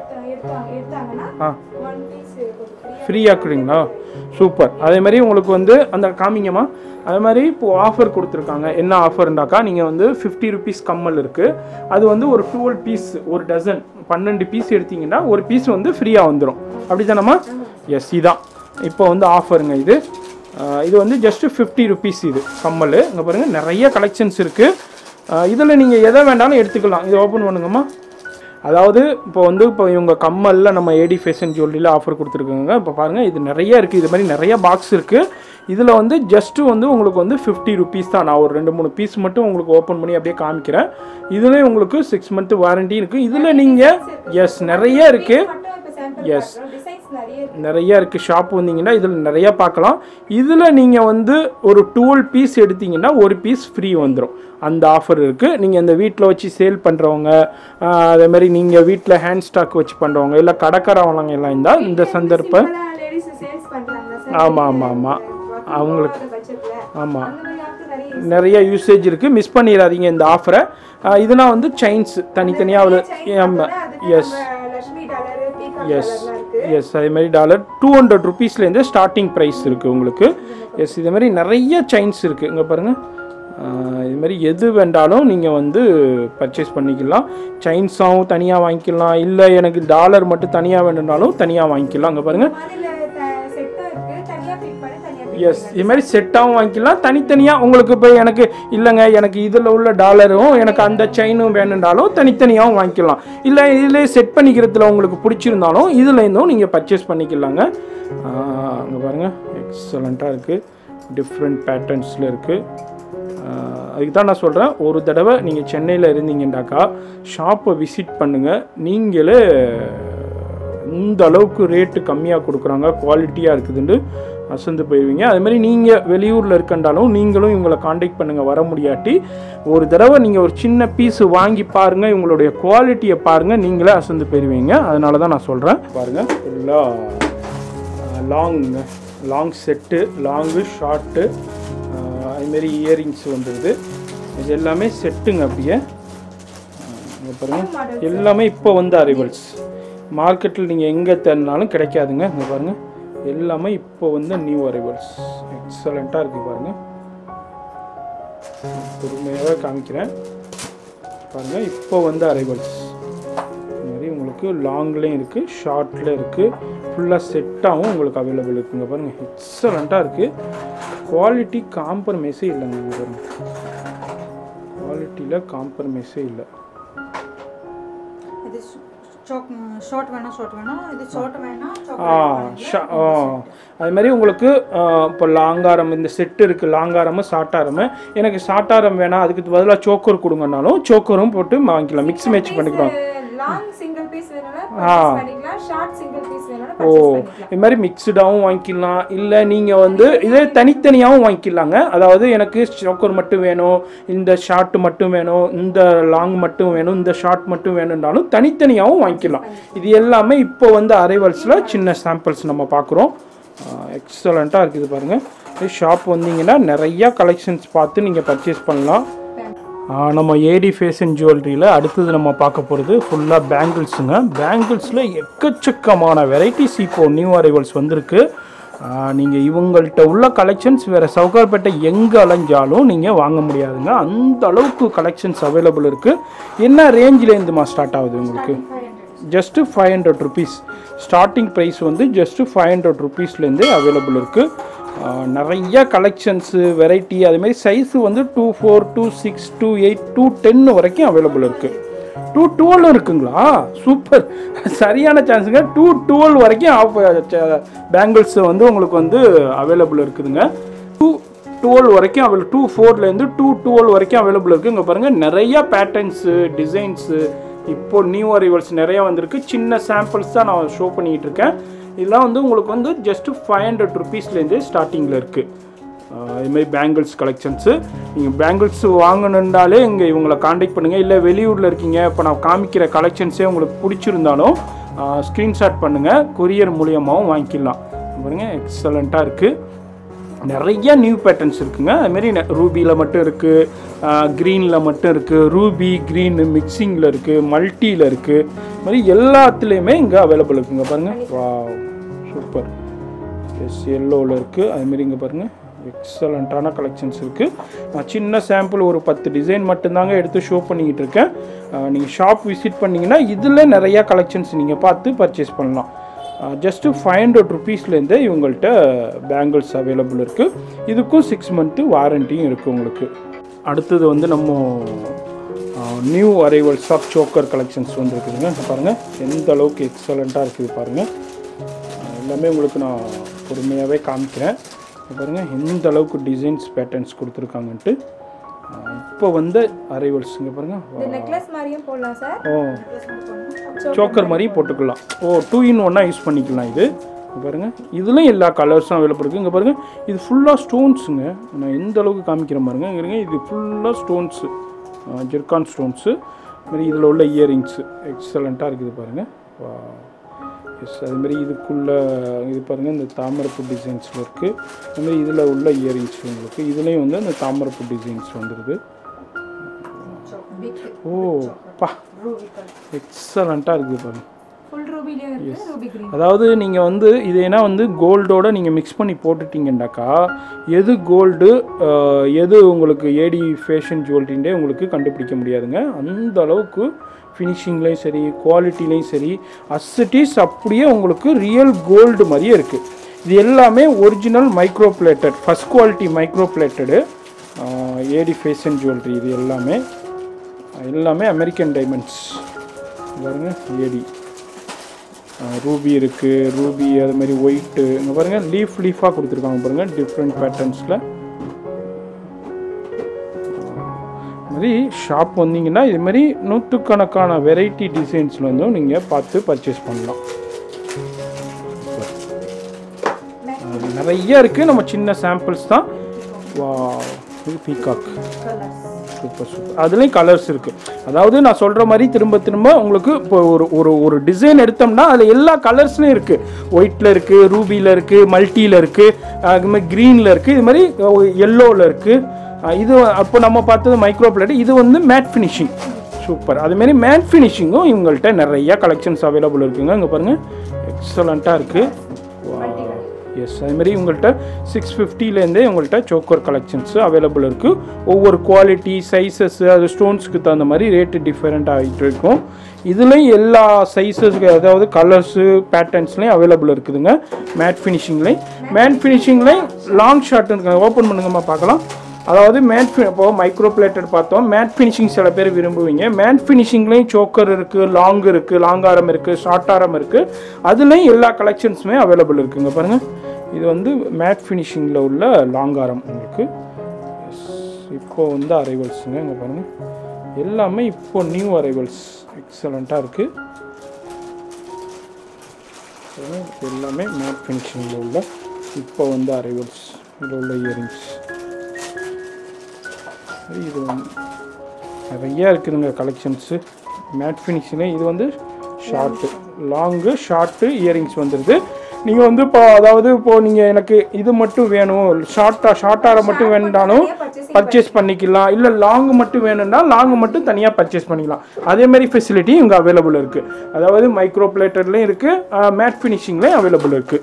S1: ஆ ஃப்ரீயாக்குறீங்களா? சூப்பர். அதே மாதிரி உங்களுக்கு வந்து அந்த காமிங்கம்மா, அதே மாதிரி இப்போது ஆஃபர் கொடுத்துருக்காங்க. என்ன ஆஃபர்ண்டாக்கா, நீங்கள் வந்து ஃபிஃப்டி ருபீஸ் கம்மல் இருக்குது. அது வந்து ஒரு டுவெல் பீஸ், ஒரு டசன் பன்னெண்டு பீஸ் எடுத்திங்கன்னா ஒரு பீஸ் வந்து ஃப்ரீயாக வந்துடும். அப்படி தானம்மா? எஸ், இதான் இப்போ வந்து ஆஃபருங்க. இது இது வந்து ஜஸ்ட்டு ஃபிஃப்டி ருபீஸ் இது கம்மல். இங்கே பாருங்கள், நிறைய கலெக்ஷன்ஸ் இருக்குது. இதில் நீங்கள் எதை வேண்டாலும் எடுத்துக்கலாம். இதை ஓப்பன் பண்ணுங்கம்மா. அதாவது இப்போ வந்து இப்போ இவங்க கம்மலில் நம்ம ஏடி ஃபேஷன் ஜுவல்லரியில் ஆஃபர் கொடுத்துருக்காங்க. இப்போ பாருங்கள், இது நிறைய இருக்குது. இது மாதிரி நிறைய பாக்ஸ் இருக்குது. இதில் வந்து ஜஸ்ட்டு வந்து உங்களுக்கு வந்து ஃபிஃப்டி ருபீஸ் தான். நான் ஒரு ரெண்டு மூணு பீஸ் மட்டும் உங்களுக்கு ஓப்பன் பண்ணி அப்படியே காமிக்கிறேன். இதில் உங்களுக்கு சிக்ஸ் மந்த்து வாரண்ட்டி இருக்குது. இதில் நீங்கள் எஸ் நிறைய இருக்குது. எஸ், நிறைய இருக்குது. ஷாப் வந்தீங்கன்னா இதில் நிறையா பார்க்கலாம். இதில் நீங்கள் வந்து ஒரு டுவெல் பீஸ் எடுத்தீங்கன்னா ஒரு பீஸ் ஃப்ரீ வந்துடும். அந்த ஆஃபர் இருக்குது. நீங்கள் இந்த வீட்டில் வச்சு சேல் பண்ணுறவங்க, அதேமாதிரி நீங்கள் வீட்டில் ஹேண்ட் ஸ்டாக் வச்சு பண்ணுறவங்க, இல்லை கடைக்காரவங்க எல்லாம் இருந்தால் இந்த சந்தர்ப்பம். ஆமாம் ஆமாம் ஆமாம் அவங்களுக்கு ஆமாம் நிறைய யூசேஜ் இருக்குது. மிஸ் பண்ணிடாதீங்க இந்த ஆஃபரை. இதுனா வந்து செயின்ஸ் தனித்தனியாக. ஆமாம், எஸ் எஸ் எஸ் அதேமாதிரி டாலர் டூ ஹண்ட்ரட் ருபீஸ்லேருந்து ஸ்டார்டிங் ப்ரைஸ் இருக்குது உங்களுக்கு. எஸ், இதேமாதிரி நிறைய செயின்ஸ் இருக்குது. இங்கே பாருங்கள், இதுமாதிரி எது வேண்டாலும் நீங்கள் வந்து பர்ச்சேஸ் பண்ணிக்கலாம். செயின்ஸாகவும் தனியாக வாங்கிக்கலாம், இல்லை எனக்கு டாலர் மட்டும் தனியாக வேணும்னாலும் தனியாக வாங்கிக்கலாம். அங்கே பாருங்கள், எஸ், இதுமாதிரி செட்டாகவும் வாங்கிக்கலாம். தனித்தனியாக உங்களுக்கு இப்போ எனக்கு இல்லைங்க, எனக்கு இதில் உள்ள டாலரும் எனக்கு அந்த செயினும் வேணுன்றாலும் தனித்தனியாகவும் வாங்கிக்கலாம். இல்லை இதிலே செட் பண்ணிக்கிறதுல உங்களுக்கு பிடிச்சிருந்தாலும் இதுலேருந்தும் நீங்கள் பர்ச்சேஸ் பண்ணிக்கலாங்க. அங்கே பாருங்கள், எக்ஸலண்ட்டாக இருக்குது. டிஃப்ரெண்ட் பேட்டர்ன்ஸில் இருக்குது. அதுக்கு தான் நான் சொல்கிறேன், ஒரு தடவை நீங்கள் சென்னையில் இருந்தீங்கன்னாக்கா ஷாப்பை விசிட் பண்ணுங்கள். நீங்களே இந்த அளவுக்கு ரேட்டு கம்மியாக கொடுக்குறாங்க, குவாலிட்டியாக இருக்குதுன்னு அசந்து போயிடுவீங்க. அதுமாதிரி நீங்கள் வெளியூரில் இருக்கண்டாலும் நீங்களும் இவங்களை காண்டாக்ட் பண்ணுங்கள். வர முடியாட்டி ஒரு தடவை நீங்கள் ஒரு சின்ன பீஸு வாங்கி பாருங்கள், இவங்களுடைய குவாலிட்டியை பாருங்கள், நீங்களே அசந்து போயிடுவீங்க. அதனால தான் நான் சொல்கிறேன். பாருங்கள், ஃபுல்லாக long long set, long short, அதுமாரி இயரிங்ஸ் வந்துடுது. இது எல்லாமே செட்டுங்க. அப்படியே பாருங்கள், எல்லாமே இப்போ வந்து அரைவல்ஸ். மார்க்கெட்டில் நீங்கள் எங்கே தேடினாலும் கிடைக்காதுங்க. இங்கே பாருங்கள், எல்லாமே இப்போ வந்து நியூ அரைவல்ஸ். எக்ஸலண்ட்டாக இருக்குது பாருங்கள். பொறுமையாகவே காமிக்கிறேன் பாருங்கள். இப்போ வந்து அரைவல்ஸ் இந்த மாதிரி உங்களுக்கு லாங்லேயும் இருக்குது, ஷார்ட்லேயும் இருக்குது, ஃபுல்லாக செட்டாகவும் உங்களுக்கு அவைலபிள் இருக்குங்க. பாருங்கள், எக்ஸலண்ட்டாக இருக்குது. குவாலிட்டி காம்ப்ரமைஸே இல்லைங்க. இங்கே பாருங்கள், குவாலிட்டியில் காம்ப்ரமைஸே இல்லை.
S3: ஷார்ட் வேணா ஷார்ட் வேணா இது ஷார்ட் வேணா
S1: ஆ அது மாதிரி உங்களுக்கு இப்போ லாங்காரம் இந்த செட்டு இருக்குது, லாங்காரமு ஷார்ட்டாரமு. எனக்கு ஷார்ட்டாரம் வேணாம், அதுக்கு பதிலாக சோக்கர் கொடுங்கன்னாலும் சோக்கரும் போட்டு வாங்கிக்கலாம், மிக்ஸ் மேட்ச் பண்ணிக்கலாம். ஓ, இது மாதிரி மிக்சடாகவும் வாங்கிக்கலாம். இல்லை நீங்கள் வந்து இதே தனித்தனியாகவும் வாங்கிக்கலாங்க. அதாவது எனக்கு சோக்கர் மட்டும் வேணும், இந்த ஷார்ட் மட்டும் வேணும், இந்த லாங் மட்டும் வேணும், இந்த ஷார்ட் மட்டும் வேணும்னாலும் தனித்தனியாகவும் வாங்கிக்கலாம். இது எல்லாமே இப்போ வந்து அரைவல்ஸில் சின்ன சாம்பிள்ஸ் நம்ம பார்க்குறோம். எக்ஸலண்ட்டாக இருக்குது பாருங்கள். ஷாப் வந்தீங்கன்னா நிறையா கலெக்ஷன்ஸ் பார்த்து நீங்கள் பர்ச்சேஸ் பண்ணலாம். நம்ம ஏடி ஃபேஷன் ஜுவல்லரியில் அடுத்தது நம்ம பார்க்க போகிறது ஃபுல்லாக பேங்கிள்ஸுங்க. பேங்கிள்ஸில் எக்கச்சக்கமான வெரைட்டிஸ் இப்போது நியூ அரைவல்ஸ் வந்திருக்கு. நீங்கள் இவங்கள்ட்ட உள்ள கலெக்ஷன்ஸ் வேறு சவுகார்பேட்டை எங்கே அலைஞ்சாலும் நீங்கள் வாங்க முடியாதுங்க. அந்த அளவுக்கு கலெக்ஷன்ஸ் அவைலபிள் இருக்குது. என்ன ரேஞ்சிலேருந்துமா ஸ்டார்ட் ஆகுது உங்களுக்கு? Just five hundred rupees starting price வந்து ஜஸ்ட்டு ஃபைவ் ஹண்ட்ரட் ருபீஸ்லேருந்தே அவைலபிள் இருக்குது. நிறைய கலெக்ஷன்ஸு வெரைட்டி அதுமாரி சைஸு வந்து two four two six two eight two ten வரைக்கும் அவைலபிள் இருக்குது. டூ டுவெல் இருக்குங்களா? சூப்பர், சரியான சான்ஸுங்க. டூ டுவெல் வரைக்கும் ஆஃப் பேங்கிள்ஸ் வந்து உங்களுக்கு வந்து அவைலபிள் இருக்குதுங்க. டூ டுவெல் வரைக்கும் அவைலபிள், டூ ஃபோர்லேருந்து டூ டுவெல் வரைக்கும் அவைலபிள் இருக்குது. இங்கே பாருங்கள், நிறையா பேட்டர்ன்ஸு டிசைன்ஸு இப்போ நியூ அரைவல்ஸ் நிறையா வந்திருக்கு. சின்ன சாம்பிள்ஸ் தான் நான் ஷோ பண்ணிகிட்டு இருக்கேன். இதெல்லாம் வந்து உங்களுக்கு வந்து ஜஸ்ட்டு ஃபைவ் ஹண்ட்ரட் ருபீஸ்லேருந்தே ஸ்டார்டிங்கில் இருக்குது. இதுமாதிரி பேங்கிள்ஸ் கலெக்ஷன்ஸு. நீங்கள் பேங்கிள்ஸ் வாங்கணுன்னாலே இங்கே இவங்களை காண்டாக்ட் பண்ணுங்கள். இல்லை வெளியூரில் இருக்கீங்க, இப்போ நான் காமிக்கிற கலெக்ஷன்ஸே உங்களுக்கு பிடிச்சிருந்தாலும் ஸ்க்ரீன்ஷாட் பண்ணுங்கள், கொரியர் மூலியமாகவும் வாங்கிக்கலாம். பாருங்கள், எக்ஸலண்ட்டாக இருக்குது. நிறைய நியூ பேட்டர்ன்ஸ் இருக்குங்க. அதுமாரி ரூபியில் மட்டும் இருக்குது, க்ரீனில் மட்டும் இருக்குது, ரூபி க்ரீனு மிக்சிங்கில் இருக்குது, மல்டியில் இருக்குது. இது மாதிரி எல்லாத்துலேயுமே இங்கே அவைலபிள் இருக்குங்க. பாருங்கள், வா சூப்பர். எஸ், எல்லோவில் இருக்குது. அதுமாரி இங்கே பாருங்கள், எக்ஸலண்ட்டான கலெக்ஷன்ஸ் இருக்குது. நான் சின்ன சாம்பிள் ஒரு பத்து டிசைன் மட்டும்தாங்க எடுத்து ஷோ பண்ணிக்கிட்டு இருக்கேன். நீங்கள் ஷாப் விசிட் பண்ணிங்கன்னா இதில் நிறையா கலெக்ஷன்ஸ் நீங்கள் பார்த்து பர்ச்சேஸ் பண்ணலாம். ஜஸ்ட்டு ஃபைவ் ஹண்ட்ரட் ருபீஸ்லேருந்தே இவங்கள்ட்ட பேங்கிள்ஸ் அவைலபிள் இருக்குது. இதுக்கும் சிக்ஸ் மந்த்து வாரண்டியும் இருக்குது உங்களுக்கு. அடுத்தது வந்து நம்ம new arrivals of choker collections வந்துருக்குதுங்க. பாருங்கள், எந்த அளவுக்கு எக்ஸலண்ட்டாக இருக்குது பாருங்கள். எல்லாமே உங்களுக்கு நான் பொறுமையாகவே காமிக்கிறேன். பாருங்கள் எந்த அளவுக்கு டிசைன்ஸ் பேட்டர்ன்ஸ் கொடுத்துருக்காங்கன்ட்டு. இப்போ வந்து அரைவல்ஸுங்க பாருங்கள். ஓ, சோக்கர் மாதிரியும் போட்டுக்கலாம். ஓ, டூ இன் ஒன்னாக யூஸ் பண்ணிக்கலாம். இது பாருங்கள், இதுலேயும் எல்லா கலர்ஸும் அவைலபிள் இருக்குது. இங்கே பாருங்கள், இது ஃபுல்லாக ஸ்டோன்ஸுங்க. நான் எந்த அளவுக்கு காமிக்கிறேன் பாருங்கள். இங்கே இது ஃபுல்லாக ஸ்டோன்ஸு, ஜெர்கான் ஸ்டோன்ஸு. மாதிரி இதில் உள்ள இயரிங்ஸு எக்ஸலண்ட்டாக இருக்குது பாருங்கள். எஸ், அதுமாரி இதுக்குள்ளே இது பாருங்கள், இந்த தாமரைப்பூ டிசைன்ஸில் இருக்குது. அதுமாரி இதில் உள்ள இயரிங்ஸ் உங்களுக்கு இதுலேயும் வந்து அந்த தாமரைப்பூ டிசைன்ஸ் வந்துடுது. ஓ பா, எக்ஸலண்ட்டாக இருக்குது பாருங்கள். அதாவது நீங்கள் வந்து இது ஏன்னா வந்து கோல்டோடு நீங்கள் மிக்ஸ் பண்ணி போட்டுட்டிங்கன்னாக்கா எது கோல்டு எது உங்களுக்கு ஏடி ஃபேஷன் ஜுவல்லரின்றே உங்களுக்கு கண்டுபிடிக்க முடியாதுங்க. அந்த அளவுக்கு ஃபினிஷிங்லேயும் சரி, குவாலிட்டிலையும் சரி, அஸ்ஸிட்டிஸ் அப்படியே உங்களுக்கு ரியல் கோல்டு மாதிரியே இருக்குது. இது எல்லாமே original micro plated, first quality micro plated AD fashion jewellery. இது எல்லாமே எல்லாமே அமெரிக்கன் டைமண்ட்ஸ் பாருங்க. ஏடி ரூபி இருக்குது, ரூபி அதுமாரி ஒயிட்டு. இங்கே பாருங்கள், லீஃப் லீஃபாக கொடுத்துருக்காங்க பாருங்கள், டிஃப்ரெண்ட் பேட்டர்ன்ஸில். மாதிரி ஷாப் வந்தீங்கன்னா இதுமாரி நூற்றுக்கணக்கான வெரைட்டி டிசைன்ஸில் வந்து நீங்கள் பார்த்து பர்ச்சேஸ் பண்ணலாம். நிறைய இருக்குது, நம்ம சின்ன சாம்பிள்ஸ் தான். வா, இது பீகாக், சூப்பர் சூப்பர். அதுலேயும் கலர்ஸ் இருக்குது. அதாவது நான் சொல்கிற மாதிரி திரும்ப திரும்ப உங்களுக்கு இப்போ ஒரு ஒரு ஒரு டிசைன் எடுத்தோம்னா அதில் எல்லா கலர்ஸ்லையும் இருக்குது. ஒயிட்டில் இருக்குது, ரூபியில் இருக்குது, மல்டியில் இருக்குது, அது மாதிரி க்ரீனில் இருக்குது, இது மாதிரி எல்லோவில் இருக்குது. இது அப்போ நம்ம பார்த்தது மைக்ரோ பிளேட், இது வந்து மேட் ஃபினிஷிங். சூப்பர். அதுமாரி மேட் ஃபினிஷிங்கும் இவங்கள்ட்ட நிறைய கலெக்ஷன்ஸ் அவைலபிள் இருக்குங்க. இங்கே பாருங்கள், எக்ஸலண்ட்டாக இருக்குது. எஸ், அதுமாரி உங்கள்கிட்ட சிக்ஸ் ஃபிஃப்டிலேருந்தே உங்கள்கிட்ட சோக்கர் கலெக்ஷன்ஸ் அவைலபிள் இருக்குது. ஒவ்வொரு குவாலிட்டி சைஸஸ் அது ஸ்டோன்ஸுக்கு தகுந்த மாதிரி ரேட்டு டிஃப்ரெண்ட் ஆகிட்டு இருக்கும். இதுலேயும் எல்லா சைஸஸ்க்கு அதாவது கலர்ஸு பேட்டர்ன்ஸ்லேயும் அவைலபிள் இருக்குதுங்க. மேட் ஃபினிஷிங்லேயும் மேட் ஃபினிஷிங்லேயும் லாங் ஷார்ட் இருக்குங்க. ஓப்பன் பண்ணுங்கம்மா பார்க்கலாம். அதாவது மேட் ஃபி இப்போ மைக்ரோ பிளேட்டட் பார்த்தோம். மேட் ஃபினிஷிங் சில பேர் விரும்புவீங்க. மேட் ஃபினிஷிங்லேயும் சோக்கர் இருக்குது, லாங் இருக்குது, லாங் ஆரம் இருக்குது, ஷார்ட் ஆரம் இருக்குது. அதுலேயும் எல்லா கலெக்ஷன்ஸுமே அவைலபிள் இருக்குங்க. பாருங்கள், இது வந்து மேட் ஃபினிஷிங்கில் உள்ள லாங் ஆரம் உங்களுக்கு. இப்போது வந்து அரைவல்ஸுங்க. இங்கே பாருங்கள், எல்லாமே இப்போ நியூ அரைவல்ஸ் எக்ஸலண்ட்டாக இருக்குது. எல்லாமே மேட் ஃபினிஷிங்கில் உள்ள இப்போ வந்து அரைவல்ஸ் இதில் உள்ள இயரிங்ஸ். இது வந்து நிறையா இருக்குதுங்க கலெக்ஷன்ஸு மேட் ஃபினிஷிங்கில். இது வந்து ஷார்ட்டு, லாங்கு, ஷார்ட்டு இயரிங்ஸ் வந்துடுது. நீங்கள் வந்து இப்போ அதாவது இப்போது நீங்கள் எனக்கு இது மட்டும் வேணும், ஷார்ட்டாக ஷார்ட்டாக மட்டும் வேணுனாலும் பர்ச்சேஸ் பண்ணிக்கலாம். இல்லை லாங்கு மட்டும் வேணும்னா லாங்கு மட்டும் தனியாக பர்ச்சேஸ் பண்ணிக்கலாம். அதேமாதிரி ஃபெசிலிட்டி இங்கே அவைலபிள் இருக்குது. அதாவது மைக்ரோ பிளேட்டர்லேயும் இருக்குது, மேட் ஃபினிஷிங்லேயும் அவைலபிள் இருக்குது.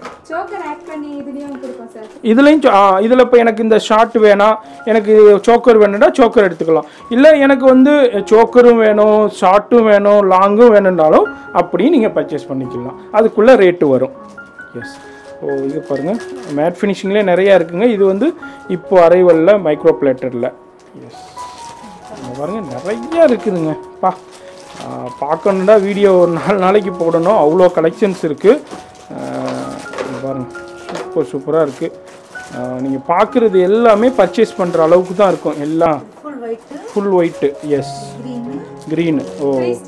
S1: இதுலேயும் இதில் இப்போ எனக்கு இந்த ஷார்ட் வேணாம், எனக்கு சோக்கர் வேணும்னா சோக்கர் எடுத்துக்கலாம். இல்லை எனக்கு வந்து சோக்கரும் வேணும், ஷார்ட்டும் வேணும், லாங்கும் வேணும்னாலும் அப்படியும் நீங்கள் பர்ச்சேஸ் பண்ணிக்கலாம். அதுக்குள்ளே ரேட்டு வரும். எஸ். ஓ, இது பாருங்கள், மேட் ஃபினிஷிங்லேயே நிறையா இருக்குங்க. இது வந்து இப்போ அரைவலில் மைக்ரோ பிளேட்டரில். எஸ், பாருங்கள் நிறையா இருக்குதுங்க. பா பார்க்கணுன்னா வீடியோ ஒரு நாலு நாளைக்கு போடணும், அவ்வளோ கலெக்ஷன்ஸ் இருக்குது. பாருங்கள், சூப்பர் சூப்பராக இருக்குது. நீங்கள் பார்க்குறது எல்லாமே பர்ச்சேஸ் பண்ணுற அளவுக்கு தான் இருக்கும். எல்லாம் full white. Yes, green. Oh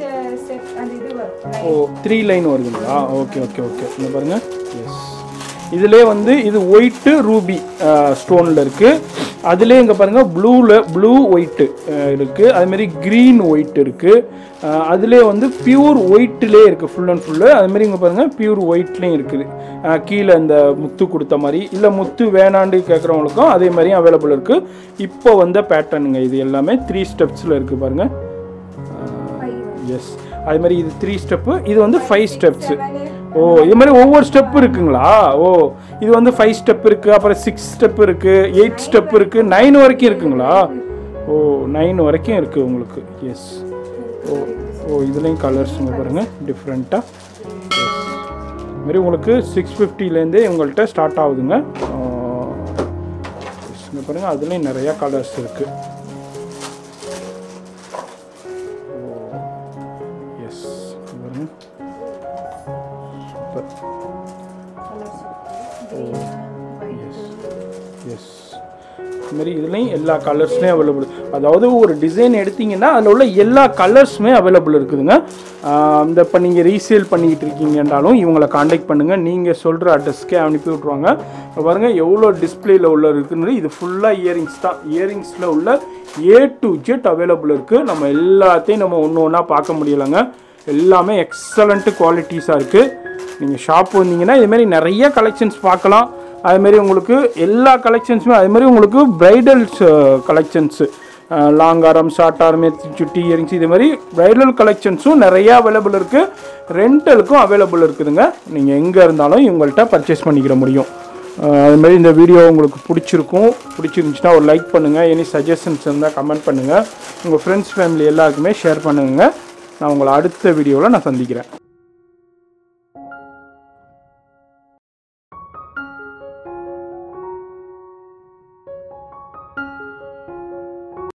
S1: oh three line வருதுங்களா? Okay okay okay. இங்கே பாருங்கள். எஸ், இதிலே வந்து இது ஒயிட்டு ரூபி ஸ்டோனில் இருக்குது. அதுலேயே இங்கே பாருங்கள் ப்ளூவில் ப்ளூ ஒயிட்டு இருக்குது. அதுமாரி க்ரீன் ஒயிட் இருக்குது. அதிலே வந்து பியூர் ஒயிட்டிலே இருக்குது ஃபுல் அண்ட் ஃபுல்லு. அதுமாரி இங்கே பாருங்கள் பியூர் ஒயிட்லேயும் இருக்குது. கீழே இந்த முத்து கொடுத்த மாதிரி, இல்லை முத்து வேணாண்டு கேட்குறவங்களுக்கும் அதே மாதிரியும் அவைலபிள் இருக்குது. இப்போ வந்த பேட்டர்னுங்க இது எல்லாமே த்ரீ ஸ்டெப்ஸில் இருக்குது பாருங்கள். எஸ், அது மாதிரி இது த்ரீ ஸ்டெப்பு, இது வந்து ஃபைவ் ஸ்டெப்ஸு. ஓ, இது மாதிரி ஒவ்வொரு ஸ்டெப்பு இருக்குங்களா? ஓ, இது வந்து ஃபைவ் ஸ்டெப் இருக்குது, அப்புறம் சிக்ஸ் ஸ்டெப் இருக்குது, எயிட் ஸ்டெப் இருக்குது, நைன் வரைக்கும் இருக்குங்களா? ஓ, நைன் வரைக்கும் இருக்குது உங்களுக்கு. எஸ். ஓ ஓ இதுலேயும் கலர்ஸுங்க பாருங்கள் டிஃப்ரெண்ட்டாக. இது மாதிரி உங்களுக்கு சிக்ஸ் ஃபிஃப்டிலேருந்தே உங்கள்கிட்ட ஸ்டார்ட் ஆகுதுங்க. இங்கே பாருங்கள், அதுலேயும் நிறையா கலர்ஸ் இருக்குது. எஸ், இதுமாரி இதுலேயும் எல்லா கலர்ஸ்லேயும் அவைலபிள். அதாவது ஒரு டிசைன் எடுத்திங்கன்னா அதில் உள்ள எல்லா கலர்ஸுமே அவைலபிள் இருக்குதுங்க. இந்த இப்போ நீங்கள் ரீசேல் பண்ணிக்கிட்டு இருக்கீங்கன்றாலும் இவங்களை காண்டாக்ட் பண்ணுங்கள். நீங்கள் சொல்கிற அட்ரஸ்க்கே அனுப்பி விட்ருவாங்க. பாருங்கள் எவ்வளோ டிஸ்பிளேயில் உள்ள இருக்குன்னு. இது ஃபுல்லாக இயரிங்ஸ் தான். இயரிங்ஸில் உள்ள ஏ டு ஜெட் அவைலபிள் இருக்குது. நம்ம எல்லாத்தையும் நம்ம ஒன்று ஒன்றா பார்க்க முடியலைங்க. எல்லாமே எக்ஸலண்ட் குவாலிட்டிஸாக இருக்குது. நீங்கள் ஷாப் வந்தீங்கன்னா இதுமாரி நிறைய கலெக்ஷன்ஸ் பார்க்கலாம். அதுமாரி உங்களுக்கு எல்லா கலெக்ஷன்ஸுமே அதுமாரி உங்களுக்கு ப்ரைடல்ஸ் கலெக்ஷன்ஸு, லாங் ஆரம், ஷார்ட் ஆரம், சுட்டி இயரிங்ஸ், இது மாதிரி ப்ரைடல் கலெக்ஷன்ஸும் நிறையா அவைலபிள் இருக்குது. ரெண்டலுக்கும் அவைலபிள் இருக்குதுங்க. நீங்கள் எங்கே இருந்தாலும் இவங்கள்ட்ட பர்ச்சேஸ் பண்ணிக்கிற முடியும். அதுமாரி இந்த வீடியோ உங்களுக்கு பிடிச்சிருக்கும். பிடிச்சிருந்துச்சுன்னா ஒரு லைக் பண்ணுங்கள். எனி சஜஷன்ஸ் இருந்தால் கமெண்ட் பண்ணுங்கள். உங்கள் ஃப்ரெண்ட்ஸ் ஃபேமிலி எல்லாருக்குமே ஷேர் பண்ணுங்கள். நான் உங்களை அடுத்த வீடியோவில் நான் சந்திக்கிறேன்.